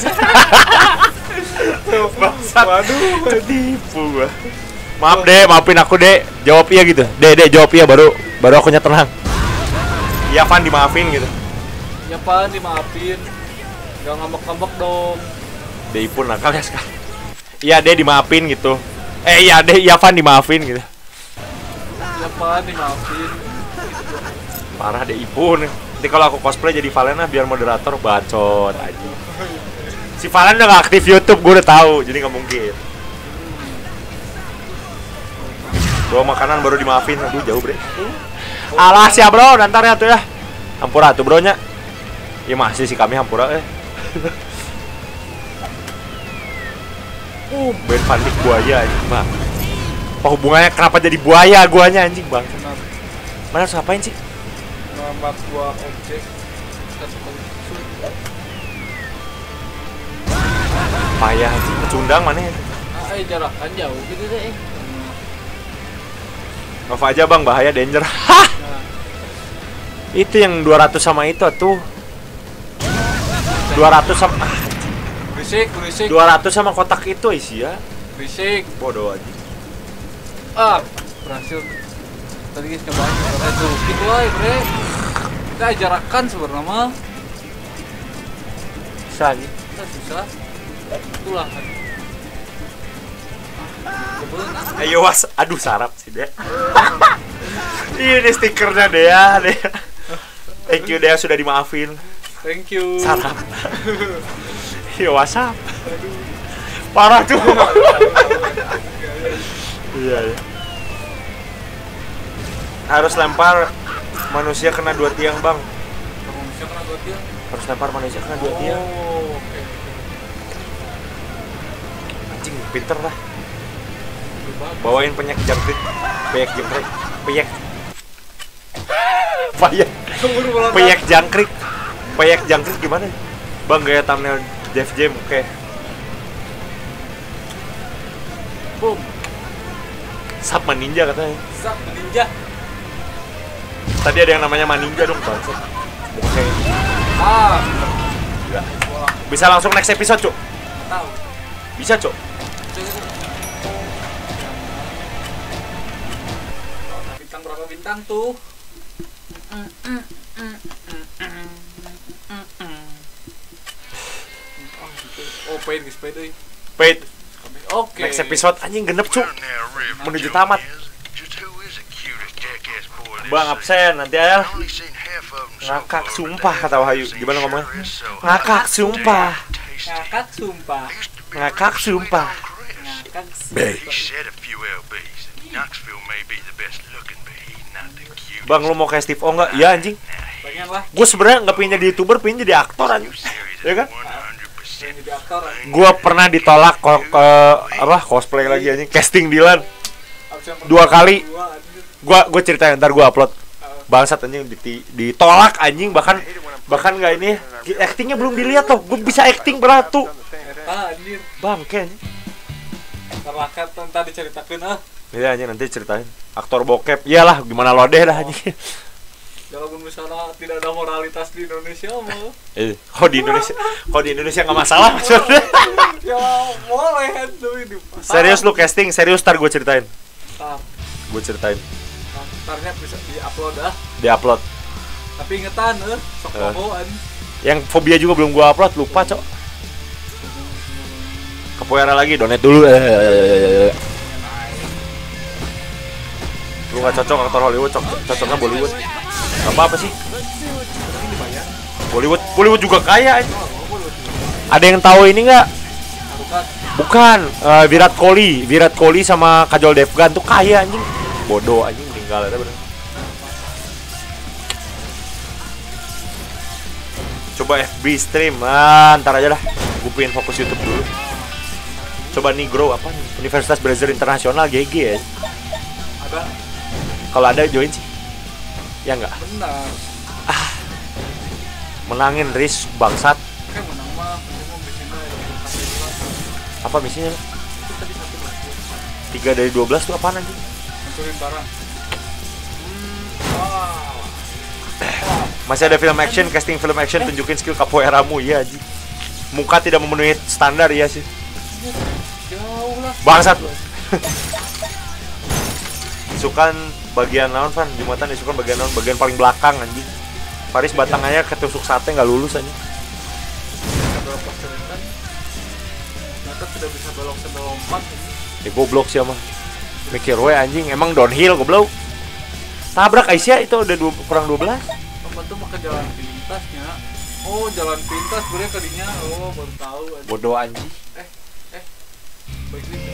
Bangsat. Waduh, tertipu gua. Maaf deh, maafin aku deh. Jawab iya gitu. Deh jawab iya baru akunya tenang. Iya Van dimaafin gitu. Ya Pan dimaafin. Gak ngambek-ngambek dong. Deh pun nakal ya sekarang. Iya deh dimaafin gitu. Iya deh, iya Van dimaafin gitu. Ya Pan dimaafin. Parah deh Ipun. Nanti kalau aku cosplay jadi Valena biar moderator bacot aja. Si Valen udah gak aktif YouTube, gue udah tahu, jadi nggak mungkin. Bawa makanan baru dimaafin, aduh jauh bre. Alas ya bro, nantar ya tuh ya. Hampura tuh bronya. Ya masih sih kami hampura Ben panik buaya anjing bang. Apa hubungannya kenapa jadi buaya guanya anjing bang? Mana harus ngapain sih? Nambah gua objek. Payah anjing, pecundang mana ya? Jarakan jauh gitu deh. Nova aja bang, bahaya danger. Itu yang 200 sama itu tuh. 200 sama Berisik 200 sama kotak itu Asia. Berisik. Bodoh aja. Berhasil. Tadi guys cobain itu gitu aja bre. Kita jarakan sebenarnya mah. Susah nih. Susah. Itulah. Ayo was, aduh sarap sih deh. Ini stikernya Dea. Thank you Dea sudah dimaafin. Thank you. Sarap. Yo WhatsApp. Parah tuh. Iya. Harus lempar manusia kena 2 tiang bang. Manusia kena 2 tiang. Harus lempar manusia kena 2 tiang. Oh, oke. Anjing pinter lah. Bawain penyak jangkrik. Penyak jangkrik gimana? Bang gaya thumbnail Def Jam oke. Boom. Sap Ninja katanya. Sap Ninja. Tadi ada yang namanya Maninja dong bangsat. Oke. Ya. Bisa langsung next episode, Cuk. Tahu. Bisa, Cuk. Bintang berapa bintang tuh? Oh, paid guys, paid. Paid. Oke. Next episode anjing genep, Cuk. Menuju tamat. Bang absen nanti ya. Ngakak sumpah kata Wahyu. Gimana ngomongnya? Ngakak sumpah. Ngakak sumpah. Ngakak sumpah. Ngakak. Bang lu mau kayak Steve O enggak? Iya anjing. Pengen lah. Gue sebenarnya nggak pengen jadi YouTuber, pengen jadi aktor anjing. Ya kan? Pengen jadi aktor. Gue pernah ditolak cosplay lagi anjing, casting Dilan 2 kali. Gue ceritain ntar gue upload. Bangsat anjing ditolak anjing, bahkan nggak ini actingnya belum dilihat tuh. Gue bisa acting beratu. Anjir. Bangke anjing. Terlakat tadi ceritakeun Iya anjing nanti ceritain. Aktor bokep. Iyalah gimana lo deh dah anjing. Kalau misalnya tidak ada moralitas di Indonesia mah. Kok di Indonesia nggak masalah maksudnya. Ya boleh tuh ini. Serius lu casting, serius ntar gue ceritain. Gue ceritain. Ntarnya bisa di-upload Di-upload. Tapi ingetan sok bohongan. Yang fobia juga belum gua upload, lupa cok. Capoeira lagi, donate dulu. Lu nggak cocok aktor Hollywood, cocoknya Bollywood. Apa sih? Bollywood juga kaya. Ada yang tahu ini nggak? Bukan, Virat Kohli sama Kajol Devgan tuh kaya anjing. Bodoh anjing, meninggal ada bener. Coba FB stream, ntar aja dah. Gue pengen fokus YouTube dulu. Coba Negro apa nih? Universitas Belajar Internasional GG ya. Ada. Kalau ada join sih. Ya enggak? Benar. Menangin Riz bangsat. Menang mah, penting misinya Apa misinya? itu tadi 1 lagi. 3 dari 12 tuh apaan anjing? Hancurin barang. Masih ada film action, casting film action, tunjukin skill capoeiramu, iya Ji. Muka tidak memenuhi standar, iya sih. Jauh lah. Bangsat. Isukan bagian naon, Van? Jumatan isukan bagian naon? Bagian paling belakang anjing. Faris batangannya ketusuk sate nggak lulus anjing. Belok pas celengan. Ternyata tidak bisa belok sambil lompat. Goblok sih mah. Mikir we anjing, emang downhill goblok. Tabrak Aisyah itu udah kurang 12. Membantu pakai jalan pintasnya. Oh, jalan pintas sebenarnya tadinya. Oh, baru tahu. Bodoh anjing. Baik nih.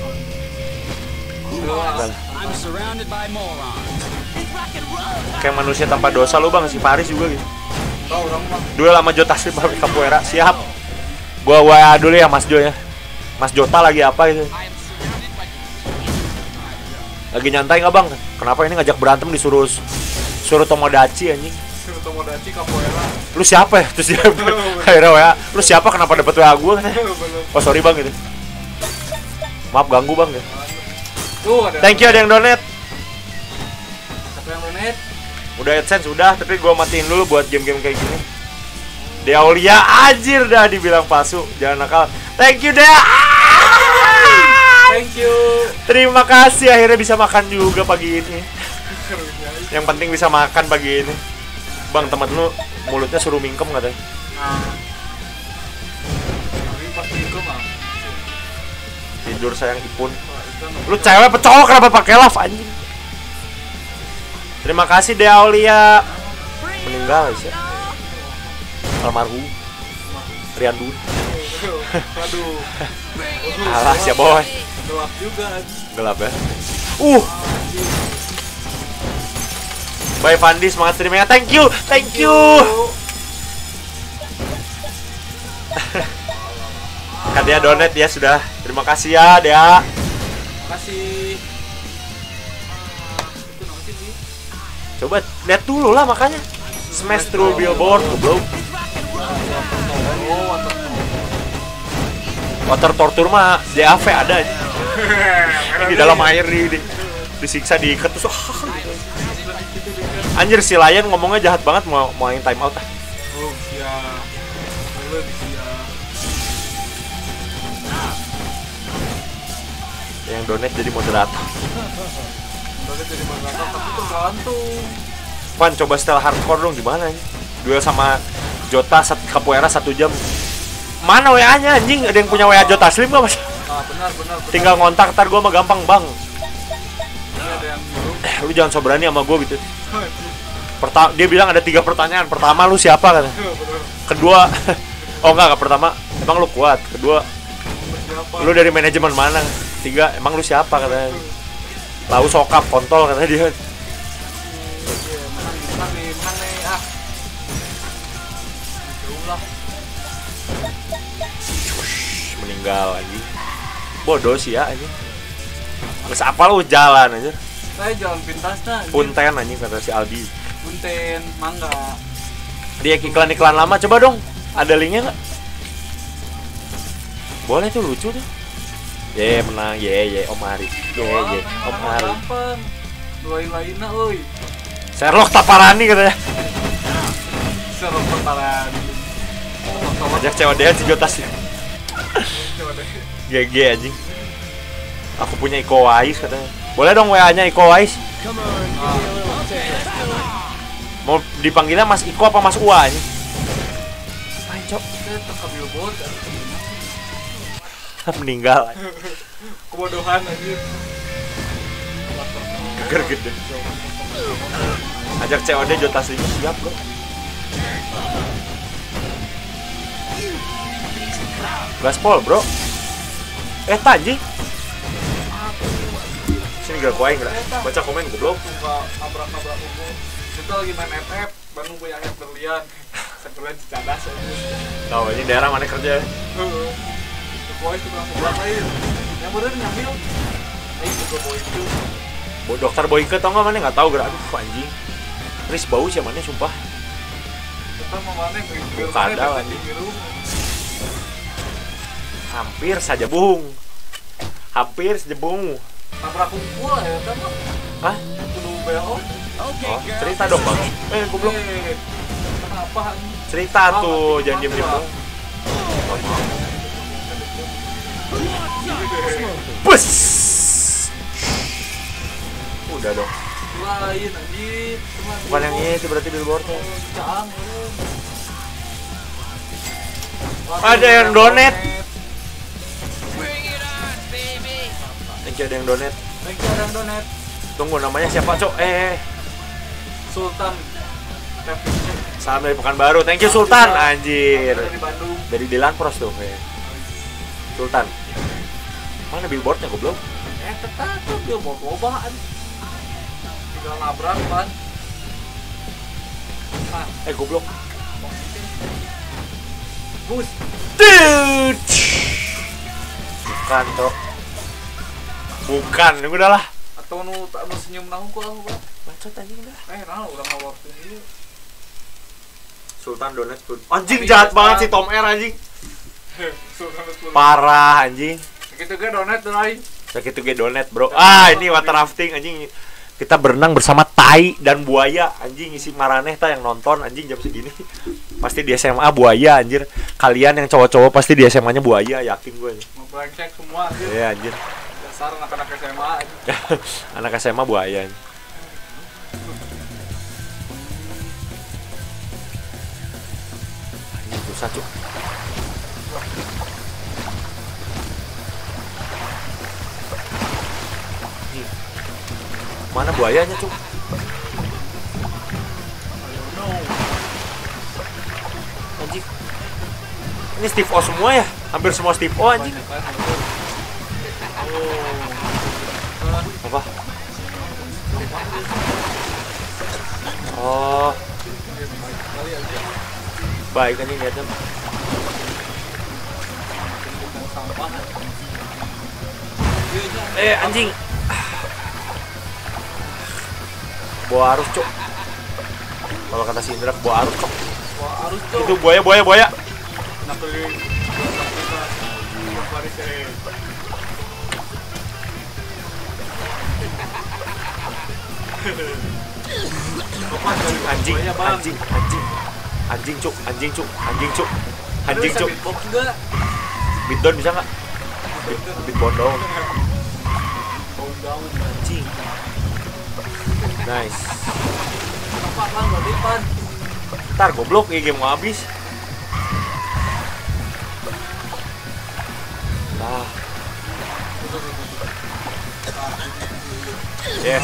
I'm surrounded by morons. Kayak manusia tanpa dosa lu bang, si Faris juga gitu. Tahu orang mah. Duel sama Jota Slim pakai capoeira, siap. Gua WA dulu ya Mas Jo ya. Mas Jota lagi apa gitu. Lagi nyantai nggak bang? Kenapa ini ngajak berantem suruh Tomodachi anjing? Suruh Tomodachi capoeira. Lu siapa ya? Terus dia akhirnya WA, lu siapa kenapa dapet WA gua? Oh sorry bang gitu. Maaf ganggu bang ya. Tuh ada. Thank you ada yang donate. Siapa yang donate? Udah AdSense udah, tapi gua matiin dulu buat game-game kayak gini. Deaulia anjir dah dibilang palsu, jangan nakal. Thank you Dea. Thank you. Terima kasih akhirnya bisa makan juga pagi ini. Yang penting bisa makan pagi ini. Bang teman lu mulutnya suruh mingkem katanya. Nah. Ini pasti itu mah. Tidur sayang Ipun. Lu cewek pecowok kenapa pakai love anjing? Terima kasih Deaulia. Meninggal sih. Almarhum Rian Dwi. Waduh. Alah siapa boy. Gelap juga. Gelap ya. Bye Fandi, semangat streamingnya. Thank you. Kak Dea donate ya sudah. Terima kasih ya Dea. Makasih. Itu nama sih. Coba lihat dulu lah makanya. Smash through billboard, goblok. Oh, Water torture mah DAV ada aja. Di dalam air disiksa diikat terus. Anjir si Lion ngomongnya jahat banget mau main time out. Oh, iya. Yang donate jadi moderator. Donate jadi moderator tapi tergantung. Van coba setel hardcore dong gimana ini? Duel sama Jota capoeira 1 jam. Mana WA-nya anjing? Ada yang punya WA Jota Slim gak mas? Nah, benar. Tinggal ngontak, ntar gue mah gampang bang. Ini ada yang dulu. Lu jangan so berani sama gue gitu. Dia bilang ada 3 pertanyaan. Pertama lu siapa kata. Kedua, oh enggak pertama. Emang lu kuat. Kedua, lu dari manajemen mana? 3, emang lu siapa katanya. Lalu sokap kontol katanya dia. Menang nih. Berulah. Meninggal anjing. Bodoh sih ya anjing. Terus apa lu jalan aja? Saya jalan pintasnya. Punten anjing kata si Aldi. Punten, mangga. Dia iklan lama coba dong. Ada linknya nggak? Boleh tuh lucu tuh. Ye menang, ye Om Ari. Ye Om Ari. Gampang. Doain lainnya euy. Sherlock Taparani katanya. Sherlock Taparani. Ajak cewek dia si Jota sih. GG anjing. Aku punya Iko Wais katanya. Boleh dong WA-nya Iko Wais. Mau dipanggilnya Mas Iko apa Mas Ua ini? cok. Saya teka billboard dan Meninggal. kebodohan anjir. Geger gede. Ajak COD Jota Slim siap bro. Gaspol bro. Tanji. Sini gak kuaing lah. Baca komen goblok. Suka nabrak-nabrak umum. Itu lagi main FF, Bandung punya ayat berlian. Sekeluar Cicadas aja. Tahu ini daerah mana kerja? Boy itu langsung lain. Yang bener nyambil. Ayo juga boy itu. Dokter Boyke tau gak mana nggak tahu gerak. Aduh anjing. Tris bau sih mana sumpah. Kita mau mana grill Kadal anjing. Hampir saja bung. Hampir saja bung. Nabrak kumpul ya kan? Hah? Kudu BO. Okay, Oh, girl. cerita dong bang. Goblok. Kenapa anjing? Cerita tuh jangan diem diem. Bus. Udah dong. Lain anjing. Bukan yang itu berarti billboardnya. Jangan. Ada yang donate. Thank you ada yang donate. Thank you ada yang donate. Tunggu namanya siapa cok? Sultan. Salam dari Pekanbaru. Thank you Sultan anjir. Dari Bandung. Dari Dilanpros tuh Sultan. Mana billboardnya goblok? Tetap tuh dia mau cobaan. Tinggal nabrak kan. Goblok. Bus. Dude. Bukan cok. Bukan, ini udahlah. Atau nu tak nu senyum nahu ku aku, Bang. Bacot anjing udah. Nah udah mau waktu ini. Sultan donate tuh. Anjing jahat banget si Tom R anjing. Sultan itu. Parah anjing. Gitu ge donate tuh lain. Sakit tuh donate bro. Ini water rafting anjing. Kita berenang bersama tai dan buaya anjing. Isi maraneh ta yang nonton anjing jam segini. Pasti di SMA buaya anjir. Kalian yang cowok-cowok pasti di SMA-nya buaya, yakin gue anjing. Mau brengsek semua anjir. Iya anjir. Dasar anak-anak SMA. Anak SMA buaya anjing. Anjing susah cuk. Mana buayanya cuk? Anjing. Ini Steve O semua ya? Hampir semua Steve O anjing. Apa? Oh. Baik anjing lihatnya. Anjing. Bawa arus cok. Kalau kata si Indra bawa arus cok. Wah, harus tuh. Itu buaya. Nak beli. Anjing cuk. Box juga. Beatdown bisa nggak? Beatdown dong. Anjing. Nice. Kenapa kan nggak depan? Ntar goblok game mau habis. Nah. Yes.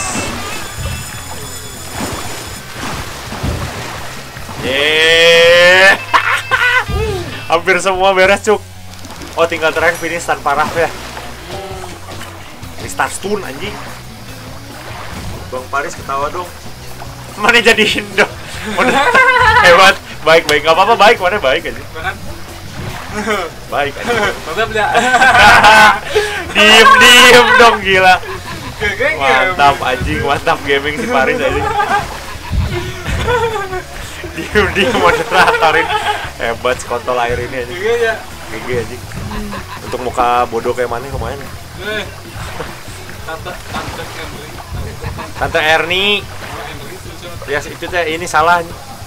Yeah. Hampir semua beres cuk. Oh tinggal terakhir finish tanpa raf ya. Restart stun anjing. Bang Paris ketawa dong. Mana jadiin dong. Hebat. Baik. Gak apa-apa baik. Mana baik aja. Baik aja. Mantap ya. Diem dong gila. Mantap anjing. Mantap gaming si Paris aja. Diem moderatorin. Hebat kontol air ini aja. GG anjing. Untuk muka bodoh kayak mana kemarin. Tante Erni. Ya itu teh ini salah.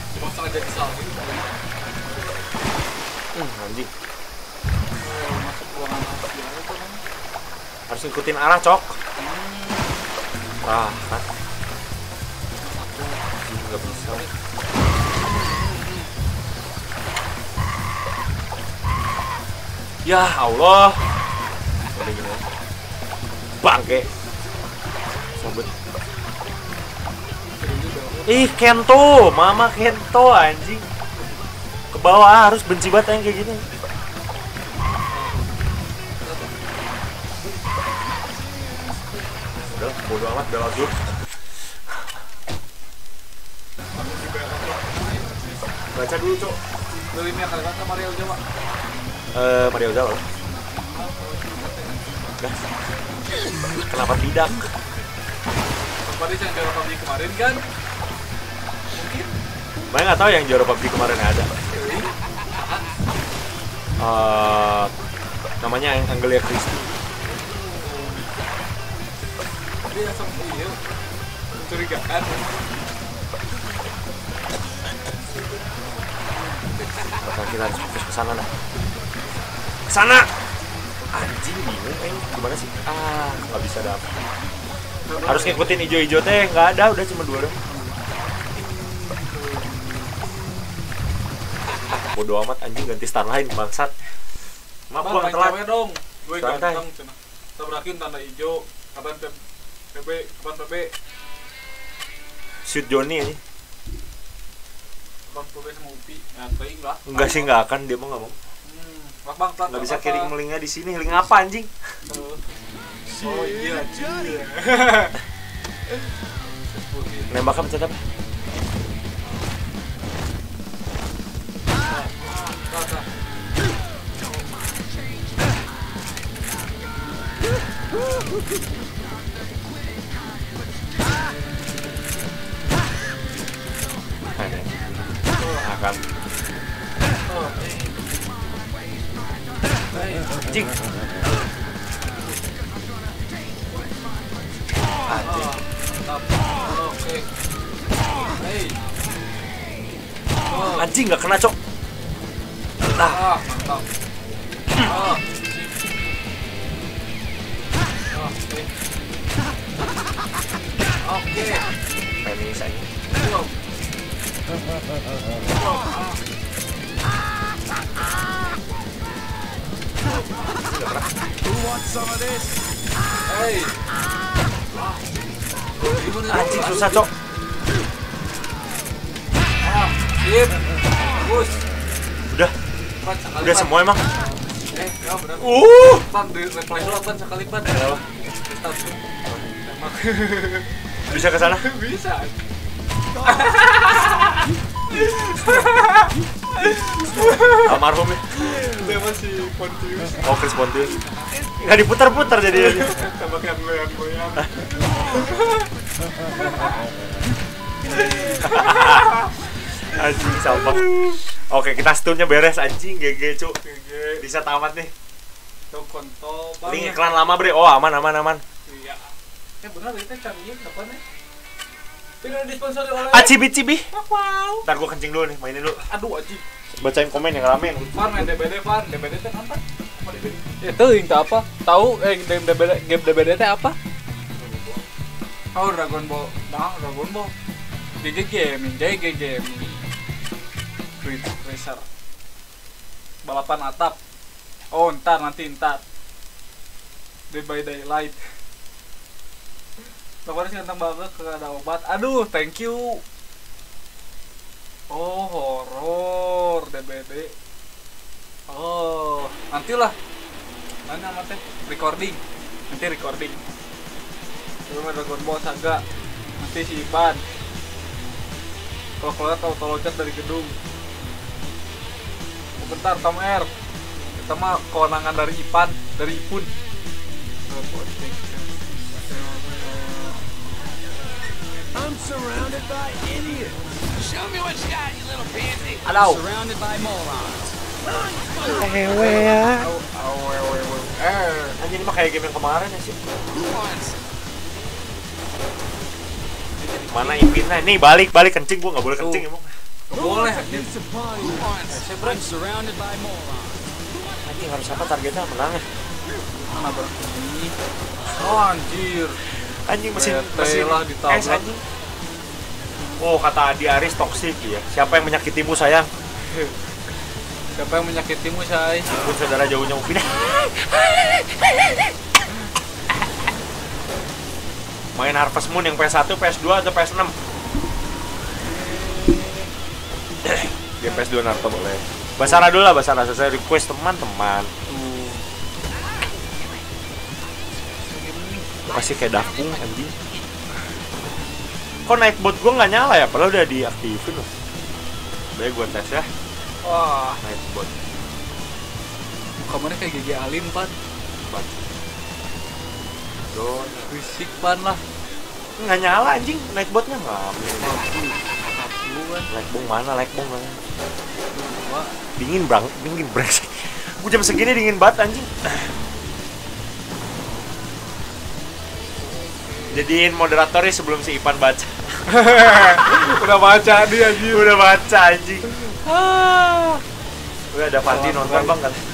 Anjing. Harus ikutin arah cok. Kan. Nggak bisa. Ya Allah. Udah gini. Bangke. Sobat. Ih, Kento, Mama Kento anjing. Ke bawah harus benci banget yang kayak gini. Udah, bodo amat, udah lanjut. Baca dulu, Cok. Belinya kali kata Mario coba. Mario Zalo. Dah. Kenapa tidak? Kemarin yang juara PUBG kemarin kan? Mungkin. Saya nggak tahu yang juara PUBG kemarin ada. Namanya Anggelia Christie. Dia langsung iya. Mencurigakan. Bakal kita harus fokus ke sana dah. Ke sana. Anjing bingung, gimana sih? Nggak bisa dapet. Harus ngikutin hijau-hijau teh, nggak ada, udah cuma 2 dong. Bodo amat anjing, ganti star lain bangsat. Maaf gua telat. Cewek dong. Gue Santai. ganteng cenah. Tabrakin tanda hijau. Kapan PB? Kapan PB? Shoot Johnny aja. Bang PB sama Upi. Ya teuing lah. Enggak sih, nggak akan, dia mah nggak mau. Bang telat. Nggak bisa kirim linknya di sini, link apa anjing? Oh iya, Johnny. Nembaknya pencet apa? Akan anjing. Oke. Hey. Anjing nggak kena, Cok. Nah, Mantap. Oke. penis aja. Who wants some of this? Hey. Anjing susah, Cok. Sip. Bus. Udah semua emang. Ya benar. Pan di replay dulu pan sekali pan. Kenapa? Start. Tembak. Bisa ke sana? Bisa. Almarhum ya. Dia masih Pontius. Oh, Chris Pontius. Nggak diputar-putar jadi. Tembak yang goyang-goyang. Anjing sampah. Oke, kita stunnya beres anjing, GG, Cuk. Bisa tamat nih. Tuh kontol. Link iklan lama, Bre. Oh, aman. Iya. Benar itu canggih depannya. Tidak disponsori oleh Cibi. Wow. Ntar gua kencing dulu nih, mainin dulu. Aduh anjing. Bacain komen yang rame. Fan main DBD fan. DBD itu apa? Apa DBD? Itu yang apa? Tahu game DBD teh apa? Oh, Dragon Ball. Nah, Dragon Ball. GG Gaming. Grid Racer. Balapan atap. Oh, nanti. Dead by Daylight. Pokoknya sih ganteng banget, kagak ada obat. Aduh, thank you. Oh, horor DBD. Oh, nantilah. Mana teh? Recording. Nanti recording. Belum Dragon Ball Saga. Nanti si Ipan. Kalau keluar tahu loncat dari gedung. Oh, bentar, Tom R. Kita mah kewenangan dari Ipan, dari Ipun. I'm surrounded by idiots. Show me what you got, you little pansy. Aduh. Surrounded by morons. Anjing ini mah kayak game yang kemarin ya sih. Who wants? Mana Ipinnya? Nih balik kencing, gua nggak boleh kencing emang. Boleh. It's a party. Who wants? I'm surrounded by morons. Anjing harus apa targetnya menang ya? Mana bro? Oh anjir. Anjing mesin lah ditabrak. es anjing. Oh, kata Adi Aris toksik ya. Siapa yang menyakitimu sayang? Siapa yang menyakitimu, Say? Pun saudara jauhnya Upin. Main Harvest Moon yang PS1, PS2 atau PS6? Game PS2 Naruto boleh. Basara dulu lah, Basara. Saya request teman-teman. Masih kayak dapung anjing. Kok Nightbot gua nggak nyala ya? Padahal udah diaktifin loh. Udah gua tes ya. Wah, Nightbot. kamarnya kayak GG Alim, Pan. Don. Fisik, Pan lah. Nggak nyala anjing. Nightbotnya nggak. Kan. Lightbong mana? Lightbong mana? Wah, Dingin brengsek. Gua jam segini dingin banget anjing. Jadiin moderatornya sebelum si Ipan baca. udah baca dia anjing. Udah baca anjing. Udah ada Fandi nonton bang kan?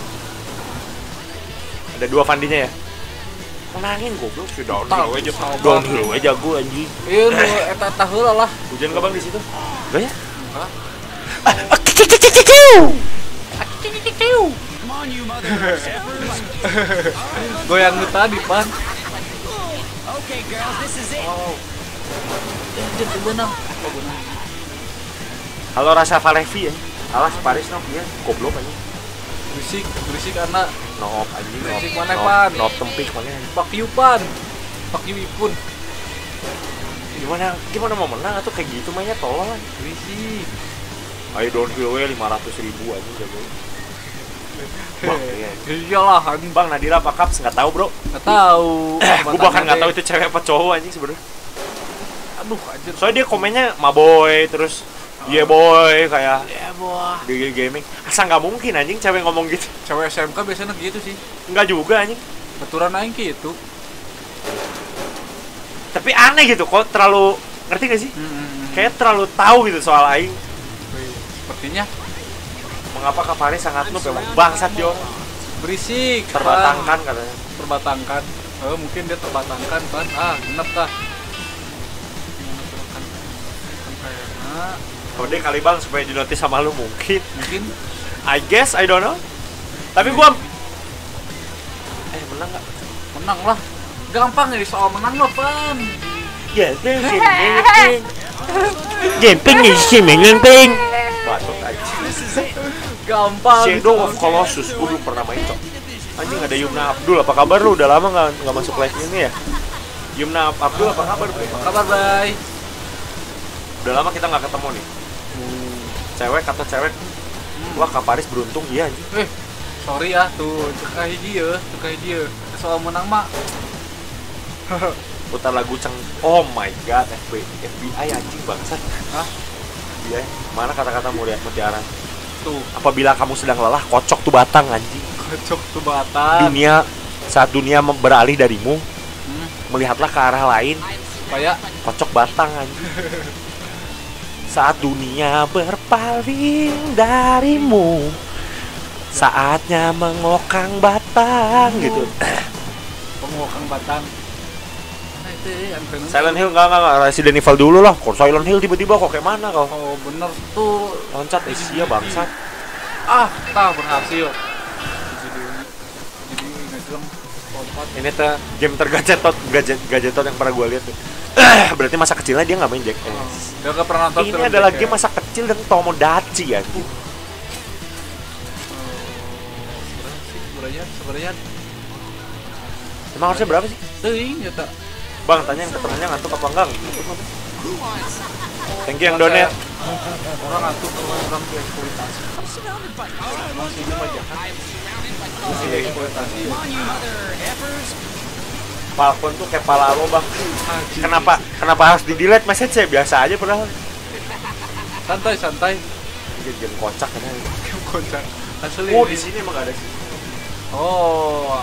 Ada 2 Fandinya ya? Menangin goblok si downhill aja. Downhill aja gua anjing. Iya, nu eta tah heula lah. Hujan enggak bang di situ? Enggak ya? Enggak. Come on, you mother effers. Goyang lu tadi, Pan. Okay, girls, this is it. Jadi benang. Oh, benang. Halo Rasa Valevi ya. Alas Paris no dia goblok anjing. Berisik anak. Noop anjing. Berisik mana, Pan? Noop tempik mana? Pak you, Pan. Pak you Ipun. Gimana mau menang atau kayak gitu mainnya tolong kan? Berisik. Ayo downhill we 500.000 anjing jago. Bang, iya. Iyalah, anjing. Bang Nadira apa Caps nggak tahu bro. Nggak tahu. Gue bahkan nggak tahu itu cewek apa cowok anjing sebenarnya. Aduh, anjir. Soalnya dia komennya maboy terus yeah boy kayak di gaming. Asa nggak mungkin anjing cewek ngomong gitu. Cewek SMK biasanya gitu sih. Nggak juga anjing. Baturan aing gitu. Tapi aneh gitu kok terlalu ngerti gak sih? Kayak terlalu tahu gitu soal aing. Sepertinya Mengapa Kak Faris sangat noob emang bangsat dia orang. berisik. Terbatangkan katanya. Terbatangkan. Mungkin dia terbatangkan, Pan. Genep tah. Kalau dia kali bang supaya dinotis sama lu mungkin. I guess I don't know. Tapi gua menang nggak? Menang lah. Gampang nih soal menang lo, Pan. Ya, jemping nih sih menang. Batuk aja. Gampang. Shadow of Colossus, gua belum pernah main cok. Anjing ada Yumna Abdul, apa kabar lu? Udah lama nggak masuk live ini ya? Yumna Abdul, apa kabar? Apa kabar, Bray? Udah lama kita nggak ketemu nih. Cewek kata cewek, wah Kak Paris beruntung iya anjing. Sorry ya, tuh cukai dia. Soal menang mak. Putar lagu ceng. Oh my god, FBI anjing bangsat. Hah? Iya, mana kata-kata mutiara? Tuh, Apabila kamu sedang lelah, kocok tuh batang anjing. kocok tuh batang. Saat dunia beralih darimu, melihatlah ke arah lain. Supaya Kocok batang anjing. Saat dunia berpaling darimu, saatnya mengokang batang gitu. pengokang batang. Nah itu yang bener. Silent Hill enggak Resident Evil dulu lah. Kok Silent Hill tiba-tiba kok kayak mana kau? Oh bener tuh. Loncat sia bangsat. Berhasil. Jadi ngejleng lompat. Ini tuh game tergadgetot yang pernah gue lihat tuh. Berarti masa kecilnya dia nggak main Jack. Dia nggak pernah nonton. Ini adalah game masa kecil dan Tomodachi ya. Sebenarnya. Emang harusnya berapa sih? Teuing ya tak. Bang, tanya yang keterangannya ngantuk apa enggak? Thank you yang donate. Orang ngantuk, orang eksploitasi. Masih ini mah jahat. Masih eksploitasi. Falcon tuh kayak pala lo bang. Kenapa harus di delete message saya biasa aja padahal. Santai. Game kocak kan. Kocak. Asli. Oh di sini emang gak ada sih. Oh.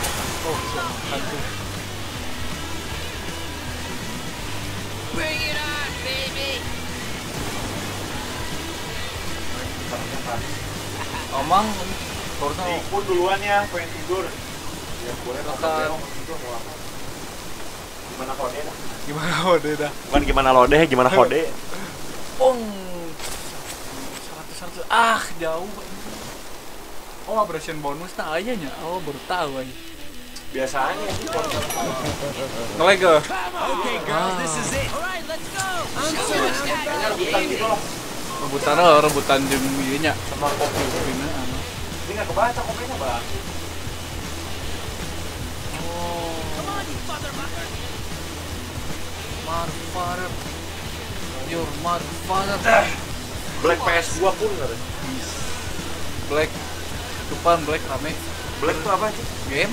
Bring it on, baby. Omang harusnya Pun duluan ya, pengen tidur. Ya boleh makan. Gimana kode dah? Gimana kode dah? Bukan gimana lode, gimana kode? Pong. 100 jauh. Oh, abrasion bonus nah ayahnya. Oh, baru tahu aja. Biasanya sih Ngelag ke? Okay, girls, this is it. All right, let's go. I'm so excited. rebutan jeung ieu nya. sama kopi. Kopinya Ini nggak kebaca kopinya bang. Come on, you motherfucker. Motherfucker. Your motherfucker. Black PS2 pun nggak ada. Black. Depan Black rame. Black tuh apa sih? Game?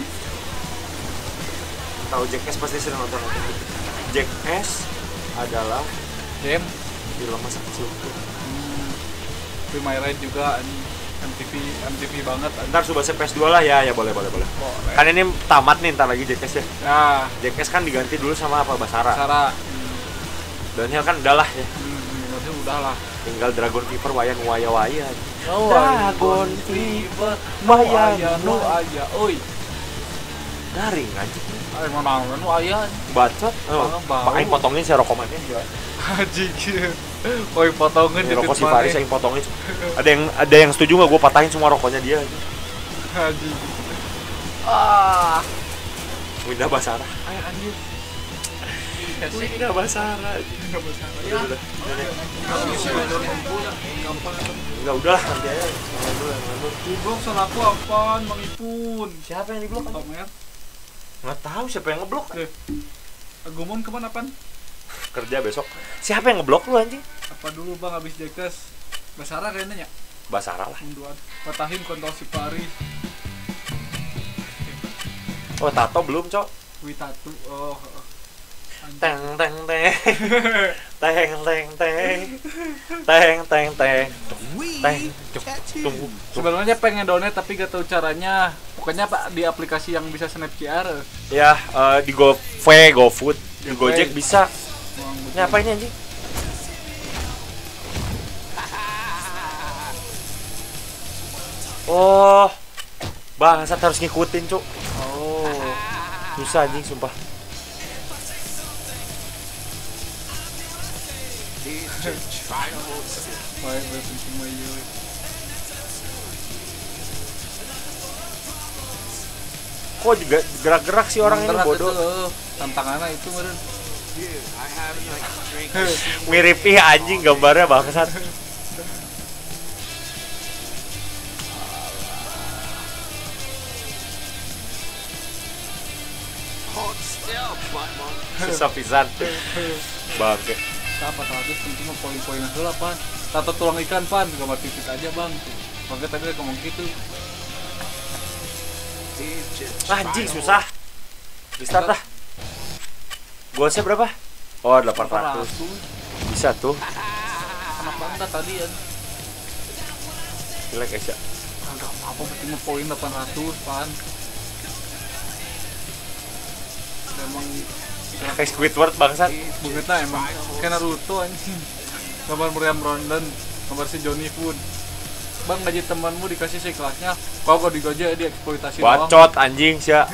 Tahu Jackass pasti sering nonton. Jackass adalah Game. film masa kecil. Free My Ride juga MTV banget. Ntar Subasa PS2 lah ya boleh. Boleh. Kan ini tamat nih ntar lagi Jackass ya. Nah, Jackass kan diganti dulu sama apa Basara. cara Downhill kan udahlah ya. berarti udahlah. Tinggal Dragon Fever wayan waya. Oh, Dragon Fever wayan nu aya euy. garing aja. Ai mana nu aya. Bacot. Bau. Aing potongin si rokomannya juga. Anjing. Oi potongan Ini rokok si Faris aing potongin. Ada yang setuju enggak gua patahin semua rokoknya dia. Anjing. Winda Basara. Ai anjing. Winda Basara. Udah. Enggak udah nanti aja. Di blok salah aku apaan Mang Ipun? Siapa yang di blok? Pamer. Enggak tahu siapa yang ngeblok. Agumon kemana pan? Kerja besok. Siapa yang ngeblok lu anjing? Apa dulu bang abis Jackass? Basara kayaknya ya? Basara lah. Munduan. Patahin kontol si Paris. Oh, tato belum, Cok. Witatu. Oh. Teng teng teng. Teng teng teng. Teng teng teng. Teng. Tunggu. Sebenarnya pengen donate tapi gak tahu caranya. Pokoknya Pak di aplikasi yang bisa snap QR. Ya, di GoFe, GoFood, di Gojek bisa. Ini apa ini anjing? Oh. Bangsat harus ngikutin, Cuk. Oh. Susah anjing sumpah. Baik, berarti semua iya. Kok juga gerak-gerak sih orang ini bodoh. Tantangannya itu meren. Mirip anjing gambarnya bangsat. Susah pisan. Bangke. Apa tadi penting mah poin-poin heula pan. Tato tulang ikan pan, gambar titik aja bang. Bangke tadi ngomong gitu. Anjing susah. Di start dah. Goalsnya berapa? Oh 800. Bisa tuh. Kenapa enggak tadi ya? Jelek guys ya. Enggak apa-apa penting mah poin 800 pan. Memang Kayak Squidward bangsat. begitu emang kayak Naruto anjing. Gambar Meriam Ronden, gambar si Johnny pun. Bang gaji temanmu dikasih sekelasnya, kau digaji dieksploitasi doang. Bacot anjing sia.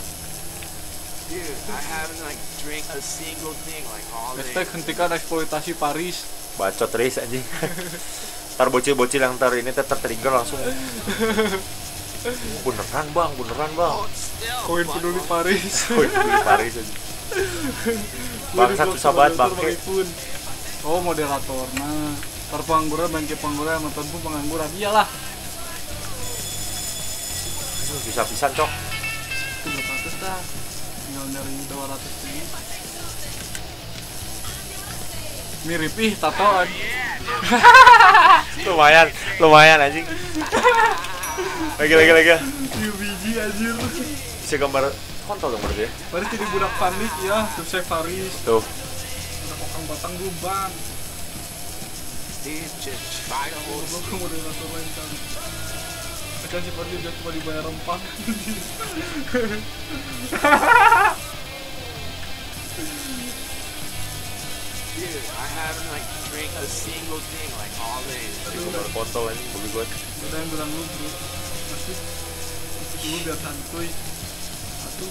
Hashtag hentikan eksploitasi Paris. Bacot Riz anjing. Ntar bocil-bocil yang ini tertrigger langsung. Beneran bang. Koin peduli Paris. Wih, di Paris aja. Bangsat susah banget bangke. Oh moderator, nah pengangguran bangke pengangguran nonton pun pengangguran iyalah. Bisa pisan cok. 200 dah, tinggal dari 200 ini. Mirip tatoan. lumayan anjing. Lagi. Biji anjir. Bisa gambar kontol dong berarti ya. Paris jadi budak panik ya, Jose Faris. Tuh. Budak kokang batang gumbang. Kamu udah langsung main kan. Akan si Faris udah cuma dibayar rempah. Gambar kontol anjing bagi gue. Udah yang bilang lu bro. Masih dulu biar santuy. Satu.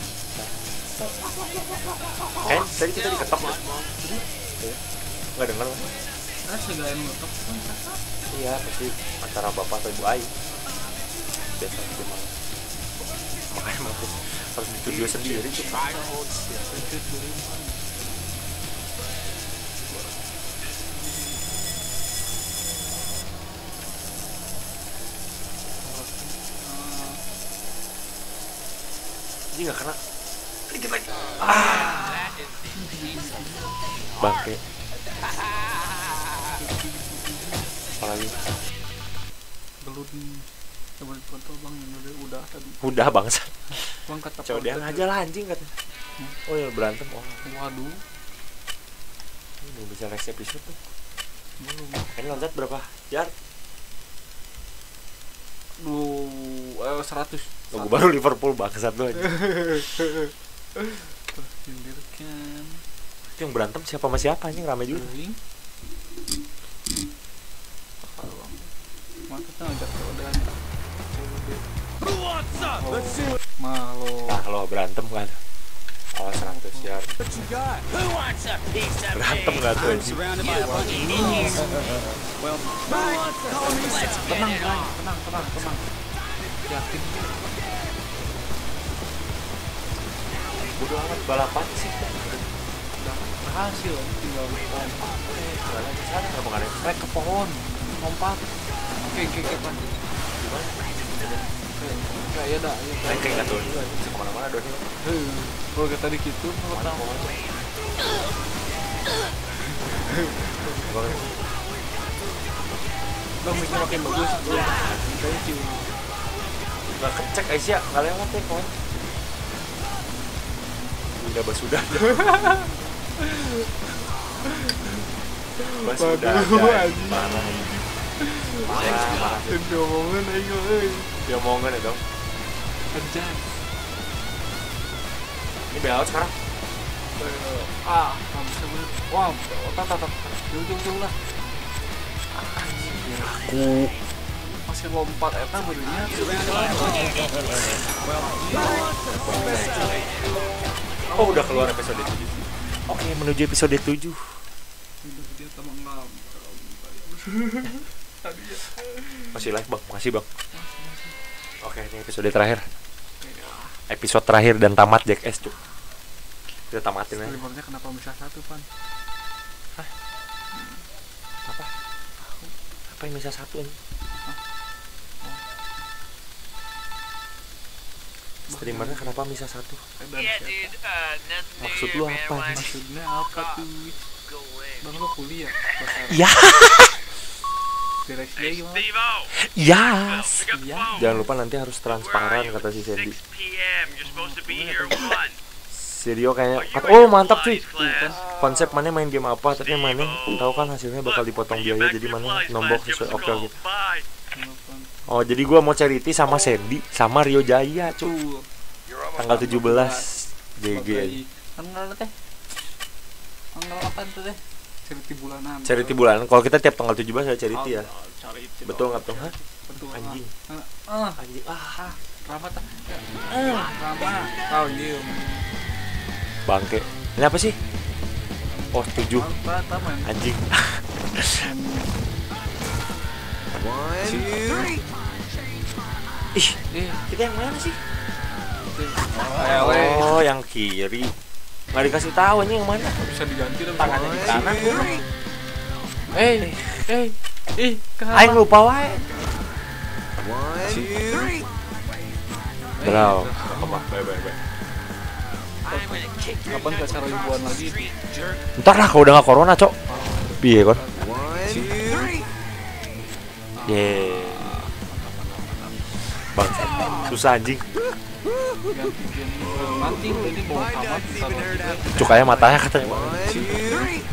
Tadi kita diketok ya? Nggak denger lah. Nah, segain ngetok kan. Iya, pasti antara bapak atau ibu Ai. biasa cuma makanya harus dituju sendiri tuh. Ini nggak kena dikit lagi. Bangke. Apalagi Belum coba foto bang, yang udah tadi. udah bangsa. Bang kata Coba dia aja lah anjing kata. Oh ya berantem. Oh, Waduh, ini bisa next episode tuh. belum. Ini loncat berapa? Jar? 100. Lagu baru Liverpool bangsat lu aja. Sindirkan. Itu yang berantem siapa sama siapa anjing rame juga. Ring. Mata tuh ngajak keadaan. Malo. Nah, lo berantem kan. Awas 100 Jar. Who wants a piece of Berantem me? enggak tuh anjing? Surrounded by a bunch of idiots. Well, let's get Tenang, it on. tenang. Yakin. Bodo amat balapan sih. Udah berhasil, tinggal lompat. Jalan ke sana kenapa enggak ada? Naik ke pohon, lompat. Oke, Pan. Gimana? Ya dah, ya. Naik kayak enggak tuh anjing kemana-mana doang. Kalau kayak tadi gitu, Mana mau bang mikir makin bagus. Thank you. Nggak kecek Aisyah, nggak lewat ya kawan. Udah basudah aja. Basudah aja. Parah. Parah. Diomongan ayo euy. Dia omongan ya dong. Anjay. Ini belok sekarang. Nggak bisa bener. Wah, tat. Jauh lah. Aku Masih lompat eta benernya. oh udah keluar episode 7. Oke, menuju episode 7. Dia tambah ngam. Masih live bang, makasih bang. Oke, ini episode terakhir. Episode terakhir dan tamat Jackass cuk. Kita tamatin aja. Streamernya kenapa bisa satu, Pan? Apa yang bisa satu ini? Streamernya kenapa bisa satu? Yeah, dude, nothing Maksud new lu here, apa, man. Why anjing? Maksudnya apa tuh? go away? Bang lo kuliah. Bahasa Ya, direksinya Hey, gimana? Steve-O! yes. Pick up the phone. Jangan lupa nanti harus Where are transparan you? kata si Sandy. 6 p.m. You're supposed to be here at 1. Sirio kayaknya Are you kata, in oh your mantap cuy. Pilates class? Konsep mana main game apa, tapi mana tahu kan hasilnya bakal dipotong When you biaya back jadi to your mana Pilates nombok class, give sesuai us a oke call. gitu. Bye. Oh jadi gua mau charity sama Sandy sama Rio Jaya cuy. Tuh. Tanggal 17 JG. Tanggal teh. Tanggal apa tuh teh? Charity bulanan. Charity bulanan. Kalau kita tiap tanggal 17 ada charity ya. Charity. Betul nggak tuh? Hah? Betul. Anjing. Anjing. Rama tah. Rama. Tahu dia. Bangke. Ini apa sih? Oh 7. Taman. Anjing. 1, 2, 3. Ih, kita yang mana sih? Oh, yang kiri. Nggak dikasih tahu anjing yang mana. Bisa diganti dong. Tangannya di kanan. Kenapa? Aing lupa wae. 1, 2, 3. Bro. Bye. Kapan ke acara ribuan lagi? Ntar lah kalau udah nggak corona, Cok. Piye kon? 1, 2, 3. Ye. Bang, susah anjing. Ganti nanti ini bawa kamar sama Cukanya matanya katanya. 1, 2, 3.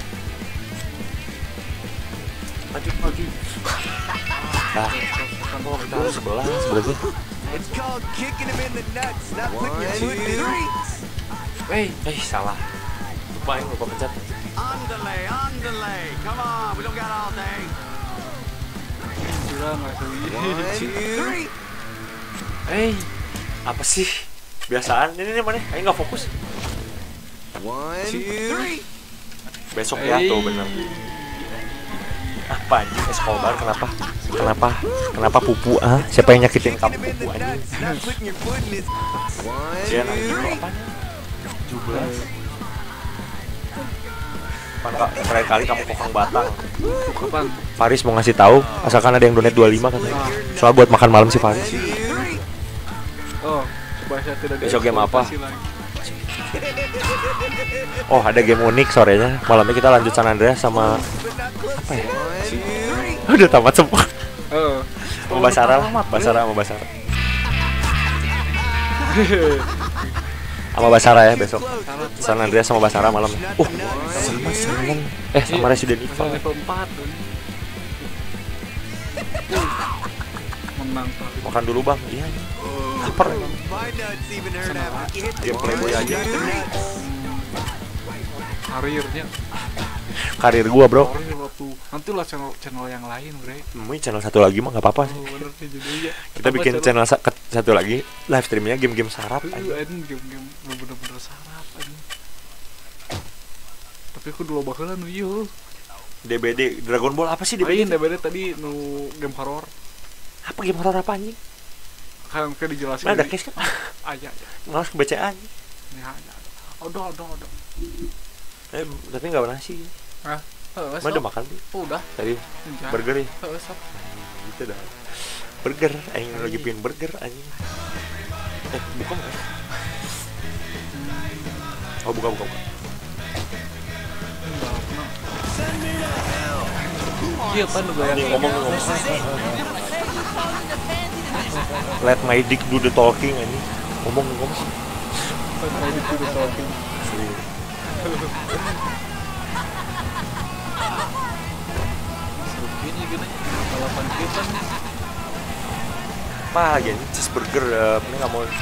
Maju. Nah, oh, kita harus 11 berarti. It's called kicking him in the nuts, not putting your foot in his ribs. Salah. Lupa pencet. Underlay. Come on, we don't got all day. kurang asli. 1, 2, 3. Apa sih? Biasaan ini mana? Ayo nggak fokus. 1, 2, 3. Besok ya tuh bener. Apa anjing Escobar kenapa? Kenapa pupu? Siapa yang nyakitin kamu pupu anjing? Ya nanti apanya? 17. Terakhir kali kamu kokang batang. Kapan? Faris mau ngasih tahu, asalkan ada yang donate 25 katanya. Soal buat makan malam si Faris. Oh, bahasa tidak. Besok game apa? lagi. Oh, ada game unik sorenya. Malamnya kita lanjut San Andreas sama apa ya? Udah tamat semua. Sama Basara lah, sama Basara. Sama Basara ya besok. San Andreas sama Basara malam. Sama Silent. Sama Resident Evil. Level 4. Menang. Makan dulu bang. Iya. Lapar. Game Playboy aja. Karir gua bro. Nanti lah channel yang lain bre. Ini channel satu lagi mah nggak apa-apa sih. Bener sih judulnya. Kita bikin channel satu lagi. Live streamnya game-game sarap. Game-game bener-bener sarap aja. Tapi aku dulu bakalan yuk. DBD Dragon Ball apa sih DBD? DBD tadi game horror. Apa game horror apa anjing? Kan kayak dijelasin. Ada case kan? Aja. Malas kebacaan. Ya, ada. Tapi nggak pernah sih. Udah makan sih. Udah. Tadi burger ya. Gitu dah. Burger, anjing lagi pengen burger anjing. Buka nggak? Oh buka. Iya kan udah yang ngomong. Let my dick do the talking anjing. Ngomong. Let my dick do the talking. Ini gini, balapan kita nih. Apa lagi nih cheeseburger? Ini nggak mau.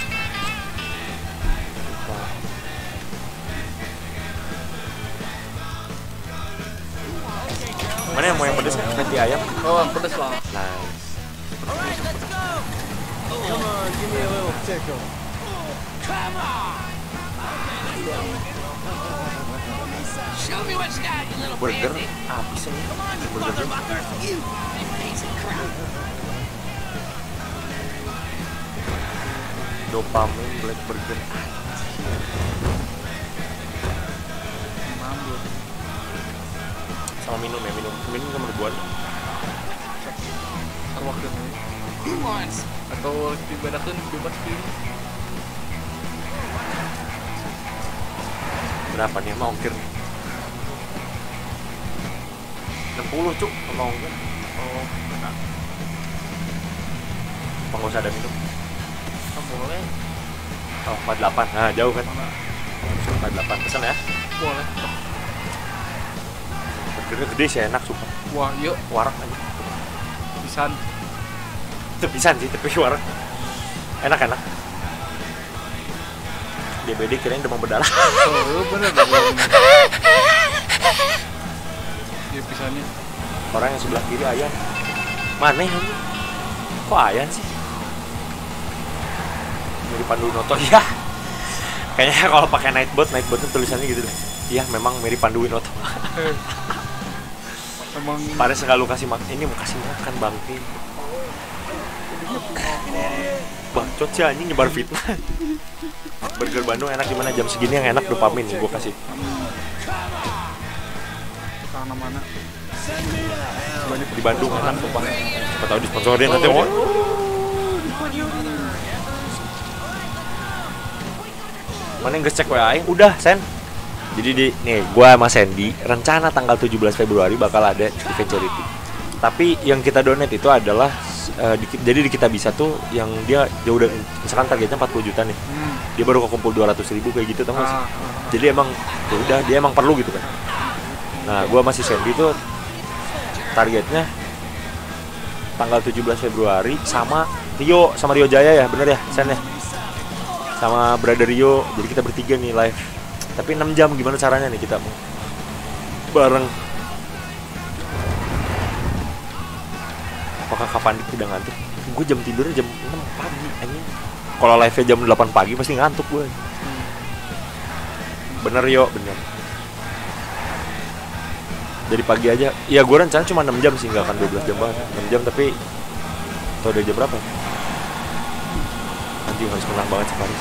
Mana yang mau yang pedes kan? Patty ayam. Oh, yang pedes lah. Nice. Come on, give me a little tickle. Come on. Show me what you got, you little Burger pansy. habis ini. Come on, you Burger. motherfucker. You piece of crap. Dopamin black burger. Sama minum kamar buat. Terwakil nih. Who wants? Atau dibedakan bebas pilih. Berapa nih emang ongkir? 60 cuk sama ongkir. Oh, enak. Apa nggak usah ada minum? Boleh. Oh, 48. Nah, jauh kan? 48 pesan ya. Boleh. Burgernya gede sih, enak suka. Wah, yuk. Warak aja. Pisan. Tepisan sih, tapi warak. Enak. DBD kirain demam berdarah. Oh, bener dong. Iya pisannya. Orang yang sebelah kiri Ayan. Mana ini? Kok Ayan sih? Dari Pandu Winoto ya. Kayaknya kalau pakai nightbotnya tulisannya gitu deh. Iya, memang mirip Pandu Winoto. Emang Paris nggak lu kasih makan, ini mau kasih makan bangke. Bacot sih anjing nyebar fitnah. Burger Bandung enak gimana jam segini yang enak dopamin nih gue kasih. karena mana? Di Bandung enak sumpah. Siapa tahu disponsorin nanti mau. Mana yang cek WA? Udah, Sen. Jadi nih, gua sama Sandy rencana tanggal 17 Februari bakal ada event charity. Tapi yang kita donate itu adalah jadi di Kita Bisa tuh yang dia udah misalkan targetnya 40 juta nih. Dia baru kekumpul 200.000 kayak gitu tau gak sih? Jadi emang ya udah dia emang perlu gitu kan. Nah, gua masih Sandy tuh targetnya tanggal 17 Februari sama Rio Jaya ya, bener ya, Sen ya? Sama Brother Rio. Jadi kita bertiga nih live. Tapi 6 jam gimana caranya nih kita mau bareng. Apakah kapan tidak ngantuk? Gue jam tidurnya jam 6 pagi anjing. Kalau live-nya jam 8 pagi pasti ngantuk gue. Bener yo, bener. Dari pagi aja. Ya gue rencana cuma 6 jam sih, nggak akan 12 jam banget. 6 jam tapi tau udah jam berapa? Anjing harus menang banget si Faris.